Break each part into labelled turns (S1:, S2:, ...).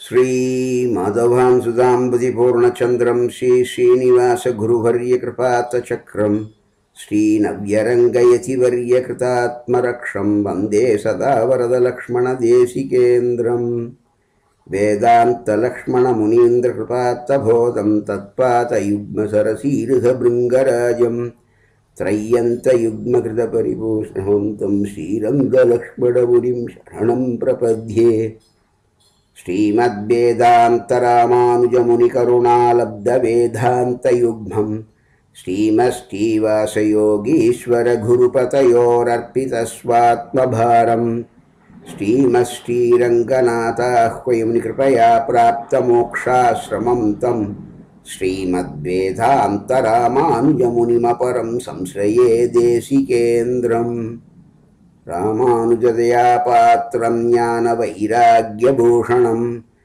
S1: श्रीमाधवान् सुधाम्बुधिपूर्णचन्द्रं श्रीश्रीनिवासगुरुवर्यकृपात्तचक्रं श्रीनव्यरङ्गयतिवर्यकृतात्मरक्षं वन्दे सदा वरदलक्ष्मणदेशिकेन्द्रं वेदान्तलक्ष्मणमुनीन्द्रकृपात्तबोधं तत्पातयुग्मसरसीरुहभृङ्गराजं त्रय्यन्तयुग्मकृतपरिपूष्णं श्रीरङ्गलक्ष्मणमुनिं शरणं प्रपद्ये। श्रीमद्वेदान्तरामानुजमुनिकरुणालब्धवेदान्तयुग्मं श्रीमश्रीवासयोगीश्वरगुरुपतयोरर्पितस्वात्मभारं श्रीमश्रीरङ्गनाथाह्वयं कृपया प्राप्तमोक्षाश्रमं तं श्रीमद्वेदान्तरामानुजमुनिमपरं संश्रये देशिकेन्द्रम्। रामानुजदयापात्रं ज्ञानवैराग्यभूषणं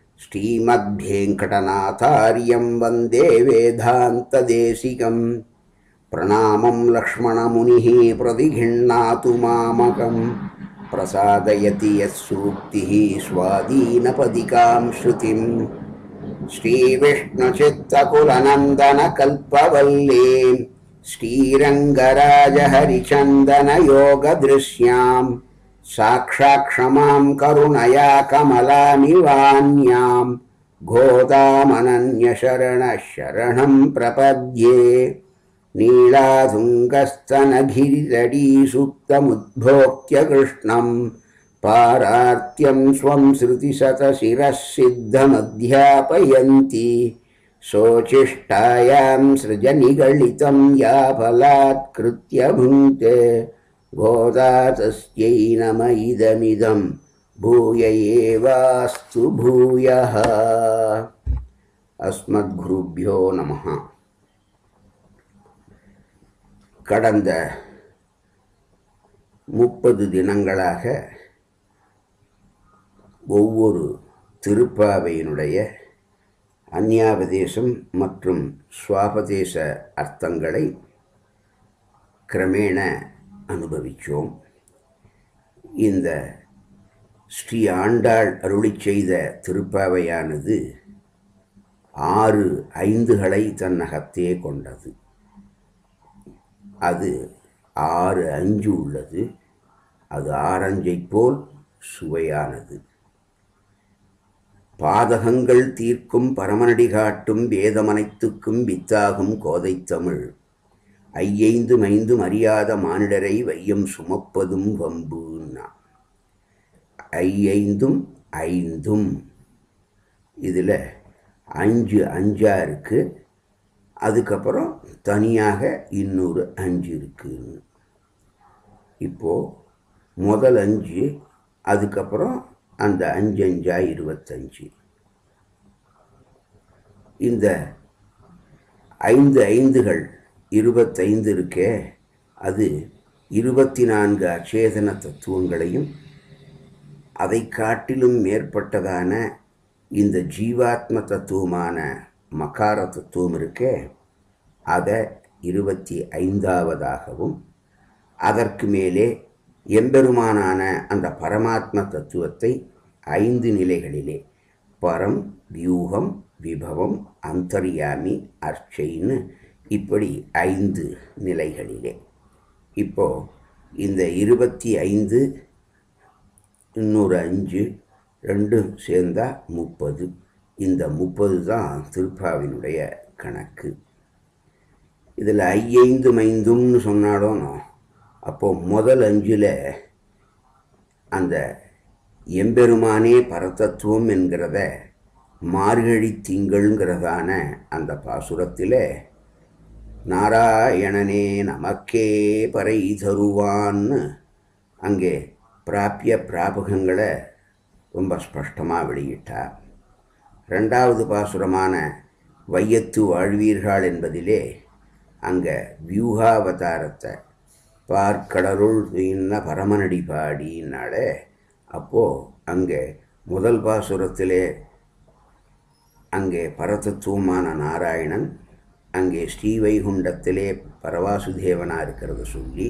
S1: श्रीमद्वेङ्कटनाथार्यं वन्दे वेदान्तदेशिकं। प्रणामं लक्ष्मणमुनिः प्रतिगृह्णातु मामकं प्रसादयति यत्सूक्तिः स्वाधीनपदिकां श्रुतिं। श्रीविष्णुचित्तकुलनन्दनकल्पवल्लीं श्रीरङ्गराजहरिचन्दनयोगदृश्यां साक्षाक्षमां करुणया कमलामिवान्यां गोदामनन्यशरणः शरणं प्रपद्ये। नीलाधुङ्गस्तनगिरितटीसुप्तमुद्भोक्त्य कृष्णं पारार्त्यं स्वं श्रुतिशतशिरः सिद्धमध्यापयन्ति शोचिष्टायां सृजनिगलितं या फलात्कृत्य भुङ्क्ते गोदा तस्यै नम इदमिदं भूय एवास्तु भूयः। अस्मद्गुरुभ्यो நமः. கடந்த 30 தினங்களாக ஒவ்வொரு திருப்பாவையினுடைய அந்யாபதேசம் மற்றும் ஸ்வாபதேச அர்த்தங்களை கிரமேண அனுபவித்தோம். இந்த ஸ்ரீ ஆண்டாள் அருளி செய்த திருப்பாவையானது 6 ஐந்துகளை தன்னகத்தே கொண்டது. அது 6 அஞ்சு உள்ளது. அது ஆரஞ்சை போல் சுவையானது. பாதகங்கள் தீர்க்கும் பரமனடி காட்டும் வேதமனைத்துக்கும் வித்தாகும் கோதைத்தமிழ் ஐயைந்து மைந்தும் அறியாத மானிடரை வையம் சுமப்பதும் வம்புன்னா. ஐயைந்தும் ஐந்தும் இதில் 5 அஞ்சா இருக்கு. அதுக்கப்புறம் தனியாக இன்னொரு 5 இருக்குன்னு. இப்போது முதல் 5, அதுக்கப்புறம் அந்த 5 அஞ்சா 25. இந்த 5 ஐந்துகள் 25 இருக்கே, அது 24 அச்சேதன தத்துவங்களையும் அதை காட்டிலும் மேற்பட்டதான இந்த ஜீவாத்ம தத்துவமான மகார தத்துவம் இருக்கே, அதை 25ஆவதாகவும் அதற்கு மேலே எம்பெருமானான அந்த பரமாத்ம தத்துவத்தை 5 நிலைகளிலே பரம், வியூகம், விபவம், அந்தர்யாமி, அர்ச்சைன்னு இப்படி 5 நிலைகளிலே. இப்போது இந்த 25 இன்னொரு 5 ரெண்டும் சேர்ந்தா 30. இந்த 30 தான் திருப்பாவினுடைய கணக்கு. இதில் ஐயைந்து மைந்தும்னு சொன்னாலும் அப்போது முதல் 5ல் அந்த எம்பெருமானே பரதத்துவம் என்கிறத மார்கழி திங்கள்ங்கிறதான அந்த பாசுரத்தில் நாராயணனே நமக்கே பறை தருவான்னு அங்கே பிராபிய பிராபகங்களை ரொம்ப ஸ்பஷ்டமாக வெளியிட்டார். 2வது பாசுரமான வையத்து வாழ்வீர்கள் என்பதிலே அங்கே வியூகாவதாரத்தை பார்க்கடருள் இன்ன பரமனடி பாடினாலே, அப்போது அங்கே முதல் பாசுரத்திலே அங்கே பரதத்துவமான நாராயணன் அங்கே ஸ்ரீவைகுண்டத்திலே பரவாசுதேவனாக இருக்கிறத சொல்லி,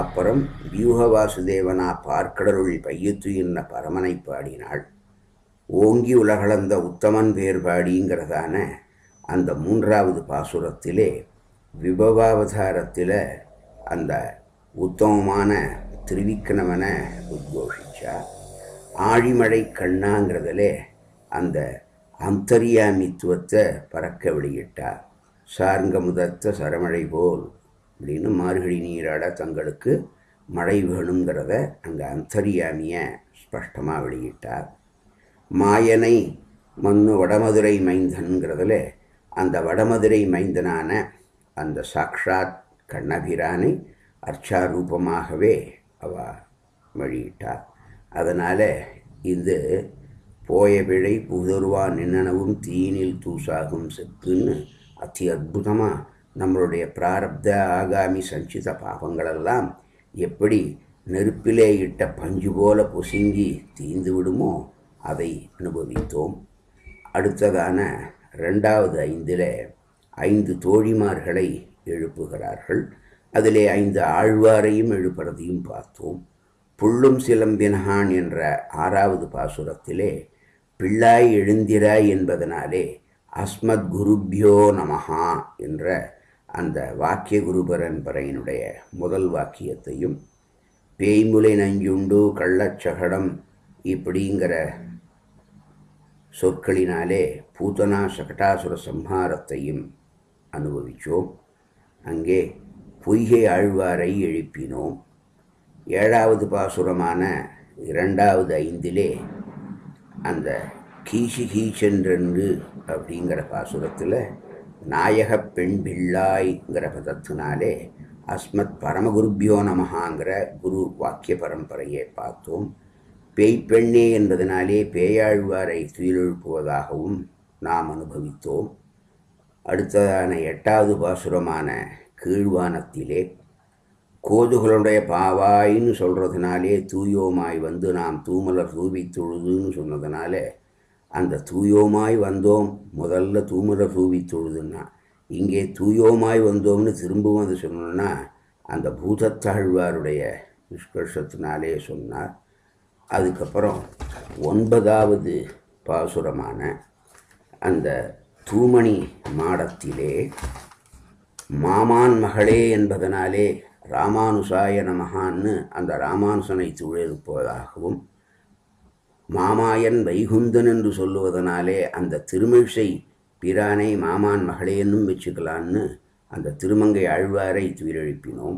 S1: அப்புறம் வியூக வாசுதேவனா பார்க்கடலுள் பையத்து என்ன பரமனை பாடினாள். ஓங்கி உலகளந்த உத்தமன் வேறுபாடிங்கிறதான அந்த 3வது பாசுரத்திலே விபவாவதாரத்தில் அந்த உத்தமமான திருவிக்கிரமனை உத்கோஷிச்சா. ஆழிமழை கண்ணாங்கிறதுல அந்த அந்தரியாமித்துவத்தை பறக்க வெளியிட்டா. சார்ங்க முதத்த சரமழை போல் அப்படின்னு மார்கழி நீராட தங்களுக்கு மழை வேணுங்கிறத அங்கே அந்தரியாமியை ஸ்பஷ்டமாக வெளியிட்டார். மாயனை மண்ணு வடமதுரை மைந்தன்கிறதுல அந்த வடமதுரை மைந்தனான அந்த சாக்ஷாத் கண்ணபிரானை அர்ச்சாரூபமாகவே அவ வெளியிட்டார். அதனால் இது போய பிழை புதருவா நின்னனவும் தீனில் தூசாகும் செப்புன்னு அதி அற்புதமாக நம்மளுடைய பிராரப்த ஆகாமி சஞ்சித பாவங்களெல்லாம் எப்படி நெருப்பிலே இட்ட பஞ்சு போல பொசுங்கி தீந்து விடுமோ அதை அனுபவித்தோம். அடுத்ததான 2வது 5ல் 5 தோழிமார்களை எழுப்புகிறார்கள். அதிலே 5 ஆழ்வாரையும் எழுப்புறதையும் பார்த்தோம். புள்ளும் சிலம்பினகான் என்ற 6வது பாசுரத்திலே பிள்ளாய் எழுந்திராய் என்பதனாலே அஸ்மத் குருபியோ நமஹா என்ற அந்த வாக்கிய குரு பரம்பரையினுடைய முதல் வாக்கியத்தையும் பேய்முலை நஞ்சுண்டு கள்ளச்சகடம் இப்படிங்கிற சொற்களினாலே பூதனா சகடாசுர சம்ஹாரத்தையும் அனுபவித்தோம். அங்கே பொய்கை ஆழ்வாரை எழுப்பினோம். 7வது பாசுரமான 2வது 5லே அந்த கீசி கீச்சென்றென்று அப்படிங்கிற பாசுரத்தில் நாயகப் பெண் பிள்ளாய்ங்கிற பதத்தினாலே அஸ்மத் பரமகுருபியோ நமஹாங்கிற குரு வாக்கிய பரம்பரையை பார்த்தோம். பேய்ப்பெண்ணே என்பதனாலே பேயாழ்வாரை துயிலெழுப்புவதாகவும் நாம் அனுபவித்தோம். அடுத்ததான 8வது பாசுரமான கீழ்வானத்திலே கோதுகளுடைய பாவாயின்னு சொல்கிறதுனாலே தூயோமாய் வந்து நாம் தூமலர் தூவி தொழுதுன்னு சொன்னதுனால அந்த தூயோமாய் வந்தோம் முதல்ல தூமலர் தூவி தொழுதுன்னா இங்கே தூயோமாய் வந்தோம்னு திரும்பவும் அது சொன்னோன்னா அந்த பூதத்தாழ்வாருடைய நிஷ்கர்ஷத்தினாலே சொன்னார். அதுக்கப்புறம் 9வது பாசுரமான அந்த தூமணி மாடத்திலே மாமான் மகளே என்பதனாலே ராமானுசாய நமகான்னு அந்த ராமானுசனை துழெழுப்பதாகவும் மாமாயன் வைகுந்தன் என்று சொல்லுவதனாலே அந்த திருமிழிசை பிரானை மாமான் மகளேன்னும் வச்சுக்கலான்னு அந்த திருமங்கை ஆழ்வாரை துயிலெழுப்பினோம்.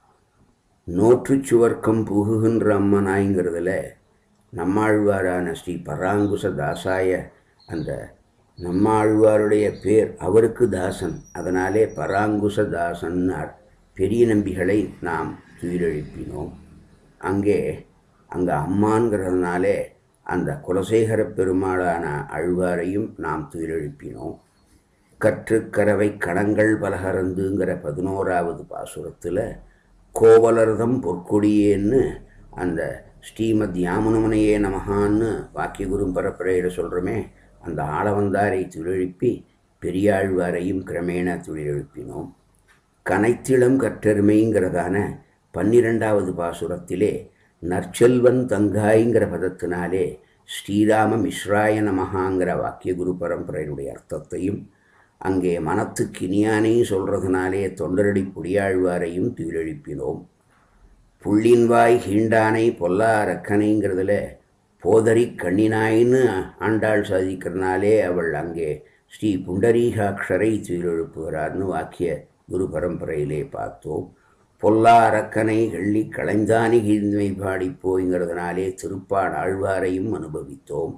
S1: நோற்றுச்சுவர்க்கம் புகுகின்ற அம்மனாய்ங்கிறதுல நம்மாழ்வாரான ஸ்ரீ பராங்குச தாசாய அந்த நம்மாழ்வாருடைய பேர் அவருக்கு தாசன், அதனாலே பராங்குச தாசன்னார். பெரிய நம்பிகளை நாம் துயிலெழுப்பினோம். அங்கே அம்மான்கிறதுனாலே அந்த குலசேகர பெருமாளான ஆழ்வாரையும் நாம் துயிலெழுப்பினோம். கற்றுக்கரவை கணங்கள் பலகரந்துங்கிற 11வது பாசுரத்தில் கோவலர்தம் பொற்கொடியேன்னு அந்த ஸ்ரீமத் யாமுனமுனையே நமகான்னு வாக்கிய குரு பரப்பரையில் சொல்கிறோமே அந்த ஆளவந்தாரை துயிலெழுப்பி பெரியாழ்வாரையும் கிரமேண துயிலெழுப்பினோம். கனைத்திளம் கற்றெருமைங்கிறதான 12வது பாசுரத்திலே நற்செல்வன் தங்காய்ங்கிற பதத்தினாலே ஸ்ரீராம மிஸ்ராய நமகாங்கிற வாக்கிய குரு பரம்பரையினுடைய அர்த்தத்தையும் அங்கே மனத்துக்கு இனியானையும் சொல்கிறதுனாலே தொண்டரடி புடியாழ்வாரையும் துயிலெழுப்பினோம். புள்ளின்வாய் ஹீண்டானை பொல்லா ரக்கனைங்கிறதுல போதரி கண்ணினாயின்னு ஆண்டாள் சாதிக்கிறதுனாலே அவள் அங்கே ஸ்ரீ புண்டரீகாட்சரை துயிலெழுப்புகிறார்னு வாக்கிய குரு பரம்பரையிலே பார்த்தோம். பொல்லா அரக்கனை எள்ளி களைந்தானி கீழ்மை பாடிப்போய்ங்கிறதுனாலே திருப்பான் ஆழ்வாரையும் அனுபவித்தோம்.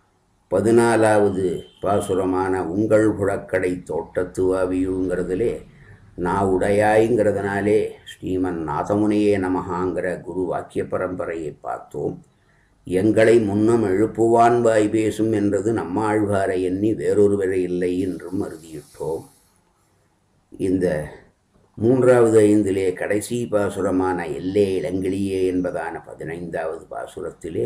S1: 14வது பாசுரமான உங்கள் புழக்கடை தோட்டத்துவாவியுங்கிறதுலே நான் உடையாய்ங்கிறதுனாலே ஸ்ரீமன் நாதமுனையே நமகாங்கிற குரு வாக்கிய பரம்பரையை பார்த்தோம். எங்களை முன்னம் எழுப்புவான் வாய் பேசும் என்றது நம்மாழ்வாரை எண்ணி வேறொருவரை இல்லை என்றும் அறுதியிட்டோம். இந்த 3வது 5லே கடைசி பாசுரமான எல்லே இளங்கிளியே என்பதான 15வது பாசுரத்திலே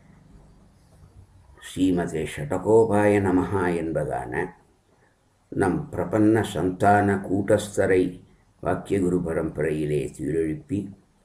S1: ஸ்ரீமதே ஷடகோபாய நமஹா என்பதான நம் பிரபன்ன சந்தான கூட்டஸ்தரை வாக்கிய குரு பரம்பரையிலே துயிலெழுப்பி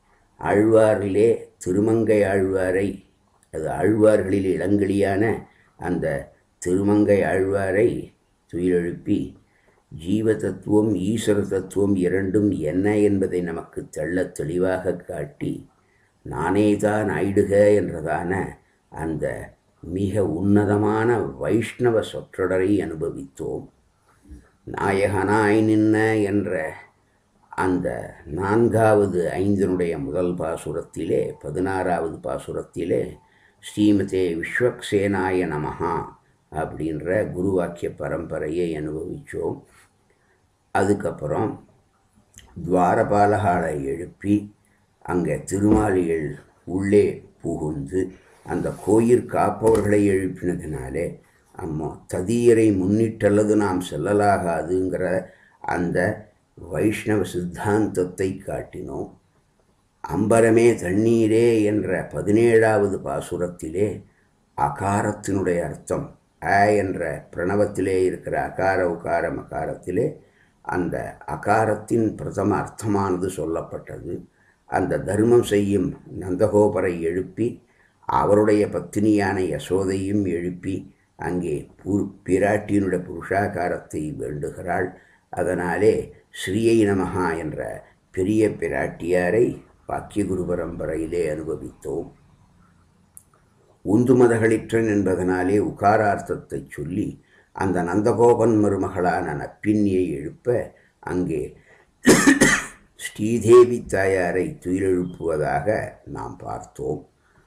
S1: ஆழ்வாரிலே திருமங்கை ஆழ்வாரை அது ஆழ்வார்களில் இளங்கிளியான அந்த திருமங்கை ஆழ்வாரை துயிலெழுப்பி ஜீவ தத்துவம் ஈஸ்வர தத்துவம் இரண்டும் என்ன என்பதை நமக்கு தெள்ளத் தெளிவாக காட்டி நானேதான் ஆயிடுக என்றதான அந்த மிக உன்னதமான வைஷ்ணவ சொற்றொடரை அனுபவித்தோம். நாயகனாய் நின்ன என்ற அந்த 4வது 5னுடைய முதல் பாசுரத்திலே 16வது பாசுரத்திலே ஸ்ரீமதே விஸ்வக்சேனாய நமஹா அப்படின்ற குருவாக்கிய பரம்பரையை அனுபவித்தோம். அதுக்கப்புறம் துவாரபாலகாலை எழுப்பி அங்கே திருமாலிகள் உள்ளே புகுந்து அந்த கோயில் காப்பவர்களை எழுப்பினதினாலே அம்மா ததியரை முன்னிட்டல்லது நாம் செல்லலாகாதுங்கிற அந்த வைஷ்ணவ சித்தாந்தத்தை காட்டினோம். அம்பரமே தண்ணீரே என்ற 17வது பாசுரத்திலே அகாரத்தினுடைய அர்த்தம் என்ற பிரணவத்திலே இருக்கிற அகார உகார மகாரத்திலே அந்த அகாரத்தின் பிரதம அர்த்தமானது சொல்லப்பட்டது. அந்த தர்மம் செய்யும் நந்தகோபரை எழுப்பி அவருடைய பத்தினியான யசோதையும் எழுப்பி அங்கே பிராட்டியினுடைய புருஷாகாரத்தை வேண்டுகிறாள். அதனாலே ஸ்ரீயை நமஹா என்ற பெரிய பிராட்டியாரை வாக்கியகுரு பரம்பரையிலே அனுபவித்தோம். உந்துமதகளிற்றன் என்பதனாலே உகாரார்த்தத்தை சொல்லி அந்த நந்தகோபன் மருமகளான நப்பின்னியை எழுப்ப அங்கே ஸ்ரீதேவி தாயாரை துயிலெழுப்புவதாக நாம் பார்த்தோம்.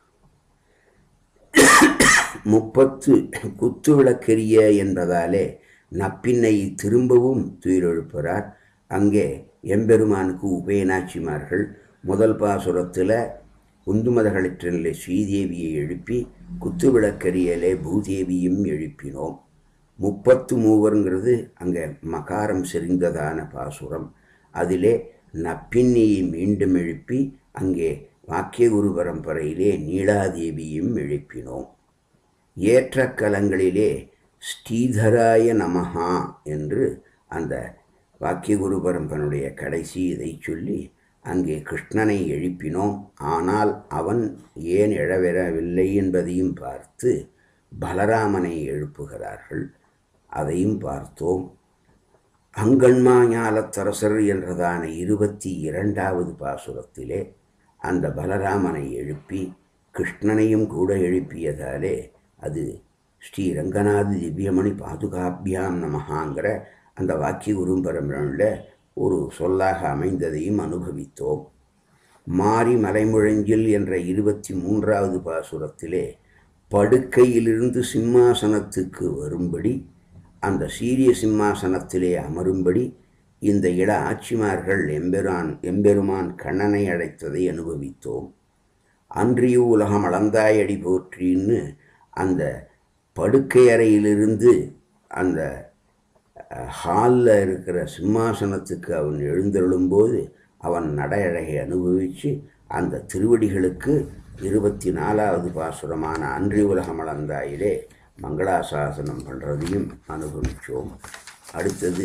S1: 30 குத்து விளக்கெரிய என்பதாலே நப்பின்னை திரும்பவும் துயிலெழுப்புகிறார். அங்கே எம்பெருமானுக்கு உபயநாச்சிமார்கள் முதல் பாசுரத்தில் உந்துமதகளிற்றிலே ஸ்ரீதேவியை எழுப்பி குத்து விளக்கெரியலே பூதேவியும் எழுப்பினோம். 33ங்கிறது அங்கே மகாரம் செறிந்ததான பாசுரம். அதிலே நப்பின்னியை மீண்டும் எழுப்பி அங்கே வாக்கியகுரு பரம்பரையிலே நீலாதேவியும் எழுப்பினோம். ஏற்ற கலங்களிலே ஸ்ரீதராய நமஹா என்று அந்த வாக்கியகுரு பரம்பனுடைய கடைசி இதை சொல்லி அங்கே கிருஷ்ணனை எழுப்பினோம். ஆனால் அவன் ஏன் எழவரவில்லை என்பதையும் பார்த்து பலராமனை எழுப்புகிறார்கள். அதையும் பார்த்தோம். அங்கண்மா ஞாலத்தரசர் என்றதான 22வது பாசுரத்திலே அந்த பலராமனை எழுப்பி கிருஷ்ணனையும் கூட எழுப்பியதாலே அது ஸ்ரீ ரங்கநாத திவ்யமணி பாதுகாபியாம் நமஹாங்கிற அந்த வாக்கிய குரு பரம்பரையில் ஒரு சொல்லாக அமைந்ததையும் அனுபவித்தோம். மாரி மலைமுழஞ்சில் என்ற 23வது பாசுரத்திலே படுக்கையிலிருந்து சிம்மாசனத்துக்கு வரும்படி அந்த சீரிய சிம்மாசனத்திலே அமரும்படி இந்த இட ஆட்சிமார்கள் எம்பெருமான் கண்ணனை அழைத்ததை அனுபவித்தோம். அன்றியு உலகம் அளந்தாயடி போற்றின்னு அந்த படுக்கை அறையிலிருந்து அந்த ஹாலில் இருக்கிற சிம்மாசனத்துக்கு அவன் எழுந்தருளும்போது அவன் நடையழகை அனுபவித்து அந்த திருவடிகளுக்கு 24வது பாசுரமான அன்றி உலகம் அளந்தாயிலே மங்களாசாசனம் பண்ணுறதையும் அனுபவித்தோம். அடுத்தது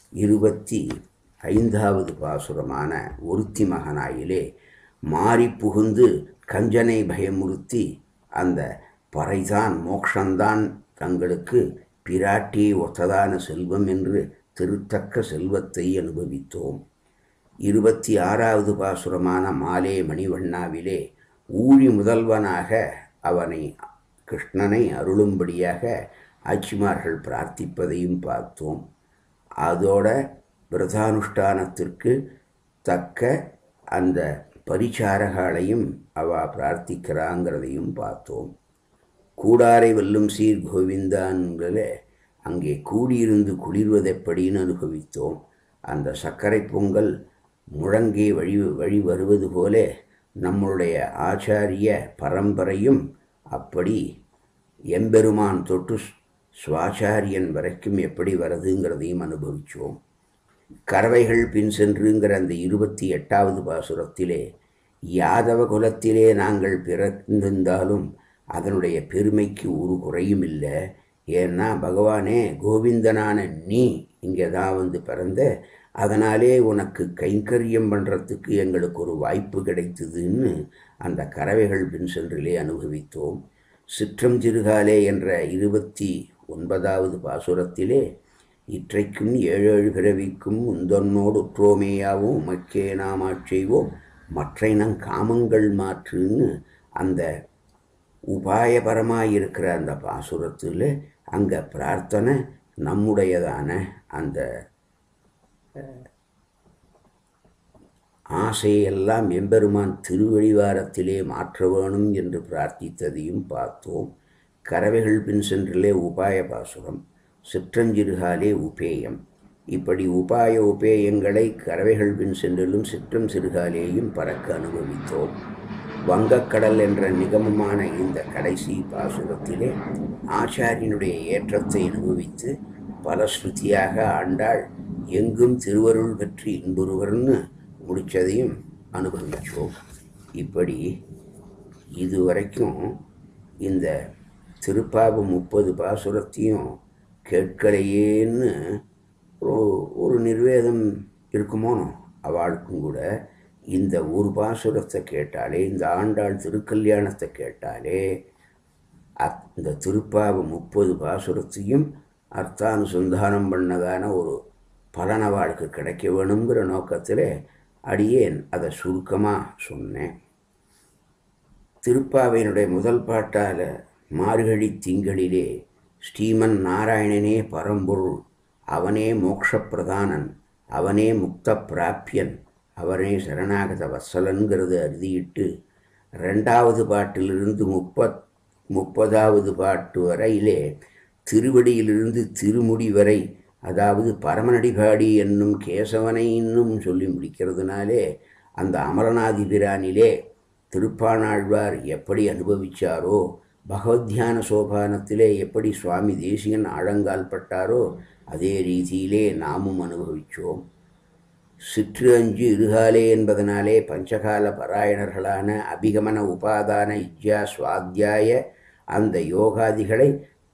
S1: 25வது பாசுரமான ஒருத்தி மகனாயிலே மாறி புகுந்து கஞ்சனை பயமுறுத்தி அந்த பறைதான் மோக்ஷந்தான் தங்களுக்கு பிராட்டியை ஒத்ததான செல்வம் என்று திருத்தக்க செல்வத்தை அனுபவித்தோம். 26வது பாசுரமான மாலே மணிவண்ணாவிலே ஊழி முதல்வனாக அவனை கிருஷ்ணனை அருளும்படியாக ஆட்சிமார்கள் பிரார்த்திப்பதையும் பார்த்தோம். அதோட விரதானுஷ்டானத்திற்கு தக்க அந்த பரிச்சாரகாலையும் அவ பிரார்த்திக்கிறாங்கிறதையும் பார்த்தோம். கூடாரை வெல்லும் சீர் கோவிந்தான்கள அங்கே கூடியிருந்து குளிர்வதெப்படின்னு அனுபவித்தோம். அந்த சர்க்கரை பொங்கல் முழங்கே வழி வருவது போல நம்முடைய ஆச்சாரிய பரம்பரையும் அப்படி எம்பெருமான் தொட்டு சுவாச்சாரியன் வரைக்கும் எப்படி வருதுங்கிறதையும் அனுபவித்தோம். கறவைகள் பின் சென்றுங்கிற அந்த 28வது பாசுரத்திலே யாதவ குலத்திலே நாங்கள் பிறந்திருந்தாலும் அதனுடைய பெருமைக்கு ஒரு குறையும் இல்லை. ஏன்னா பகவானே கோவிந்தனான நீ இங்கே தான் வந்து பிறந்த, அதனாலே உனக்கு கைங்கரியம் பண்ணுறதுக்கு எங்களுக்கு ஒரு வாய்ப்பு கிடைத்ததுன்னு அந்த கறவைகள் பின் சென்றிலே அனுபவித்தோம். சிற்றம் சிறுகாலே என்ற 29வது பாசுரத்திலே இற்றைக்கும் ஏழேழு பிறவிக்கும் உந்தன்னோடு உற்றோமேயாவும் மக்கே நாம் ஆட்செய்வோம் மற்றைனங் காமங்கள் மாற்றுன்னு அந்த உபாயபரமாயிருக்கிற அந்த பாசுரத்தில் அங்கே பிரார்த்தனை நம்முடையதான அந்த ஆசையெல்லாம் எம்பெருமான் திருவழிவாரத்திலே மாற்ற வேணும் என்று பிரார்த்தித்ததையும் பார்த்தோம். கறவைகள் பின் சென்றிலே உபாய பாசுரம், சிற்றஞ்சிறுகாலே உபேயம். இப்படி உபாய உபேயங்களை கறவைகள் பின் சென்றிலும் சிற்றம் சிறுகாலேயும் பறக்க அனுபவித்தோம். வங்கக்கடல் என்ற நிகமமான இந்த கடைசி பாசுரத்திலே ஆச்சாரியனுடைய ஏற்றத்தை அனுபவித்து பலஸ்ருதியாக ஆண்டாள் எங்கும் திருவருள் பெற்று இன்புறுவர்னு முடித்ததையும் அனுபவித்தோம். இப்படி இதுவரைக்கும் இந்த திருப்பாவு 30 பாசுரத்தையும் கேட்கலையேன்னு ஒரு நிர்வேதம் இருக்குமோனோ அவளுக்கும் கூட இந்த ஒரு பாசுரத்தை கேட்டாலே, இந்த ஆண்டாள் திருக்கல்யாணத்தை கேட்டாலே இந்த திருப்பாவு 30 பாசுரத்தையும் அர்த்தானுசந்தானம் பண்ணதான ஒரு பலனவாளுக்கு கிடைக்க வேணுங்கிற நோக்கத்தில் அடியேன் அதை சுருக்கமாக சொன்னேன். திருப்பாவையினுடைய முதல் பாட்டால் மார்கழி திங்களிலே ஸ்ரீமன் நாராயணனே பரம்பொருள், அவனே மோக்ஷப்பிரதானன், அவனே முக்த பிராப்பியன், அவனே சரணாகத வத்சலன்கிறது அறுதியிட்டு 2வது பாட்டிலிருந்து 30வது பாட்டு வரையிலே திருவடியிலிருந்து திருமுடி வரை, அதாவது பரமனடிபாடி என்னும் கேசவனை இன்னும் சொல்லி முடிக்கிறதுனாலே அந்த அமரநாதி பிரானிலே திருப்பாணாழ்வார் எப்படி அனுபவித்தாரோ, பகவத்யான சோபானத்திலே எப்படி சுவாமி தேசிகன் ஆழங்கால் பட்டாரோ அதே ரீதியிலே நாமும் அனுபவித்தோம். சிற்று அஞ்சு இருகாலே என்பதனாலே பஞ்சகால பாராயணர்களான அபிகமன உபாதான இஜ்யா சுவாத்தியாய அந்த யோகாதிகளை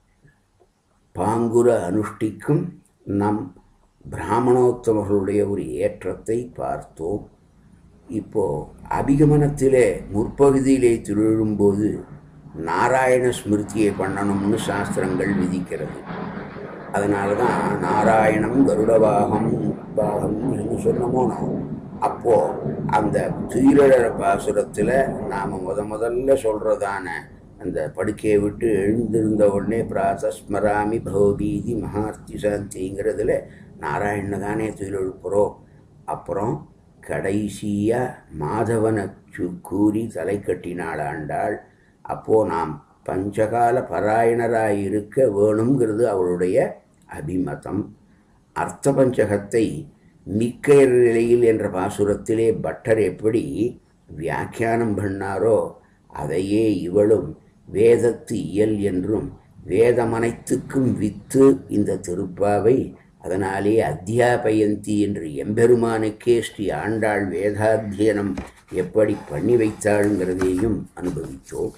S1: பாங்குர அனுஷ்டிக்கும் நம் பிராமணோத்தமர்களுடைய ஒரு ஏற்றத்தை பார்த்தோம். இப்போது அபிகமனத்திலே முற்பகுதியிலே திருழும்போது நாராயண ஸ்மிருதியை பண்ணணும்னு சாஸ்திரங்கள் விதிக்கிறது. அதனால தான் நாராயணம் கருடவாகம் என்று சொன்னமோனோ, அப்போது அந்த துயிலழ பாசுரத்தில் நாம் முதல்ல சொல்கிறதான அந்த படுக்கையை விட்டு எழுந்திருந்த உடனே பிராசஸ்மராமி பவபீதி மகார்த்தி சாந்திங்கிறதுல நாராயண தானே துயிலெழுப்புறோம். அப்புறம் கடைசியாக மாதவனை கூறி தலை கட்டினாள் ஆண்டாள். அப்போது நாம் பஞ்சகால பாராயணராயிருக்க வேணுங்கிறது அவளுடைய அபிமதம். அர்த்த பஞ்சகத்தை மிக்க நிலையில் என்ற பாசுரத்திலே பட்டர் எப்படி வியாக்கியானம் பண்ணாரோ அதையே இவளும் வேதத்து இயல் என்றும் வேதமனைத்துக்கும் வித்து இந்த திருப்பாவை, அதனாலே அத்தியாபயந்தி என்று எம்பெருமானுக்கே ஸ்ரீ ஆண்டாள் வேதாத்தியனம் எப்படி பண்ணி வைத்தாளுங்கிறதையும் அனுபவித்தோம்.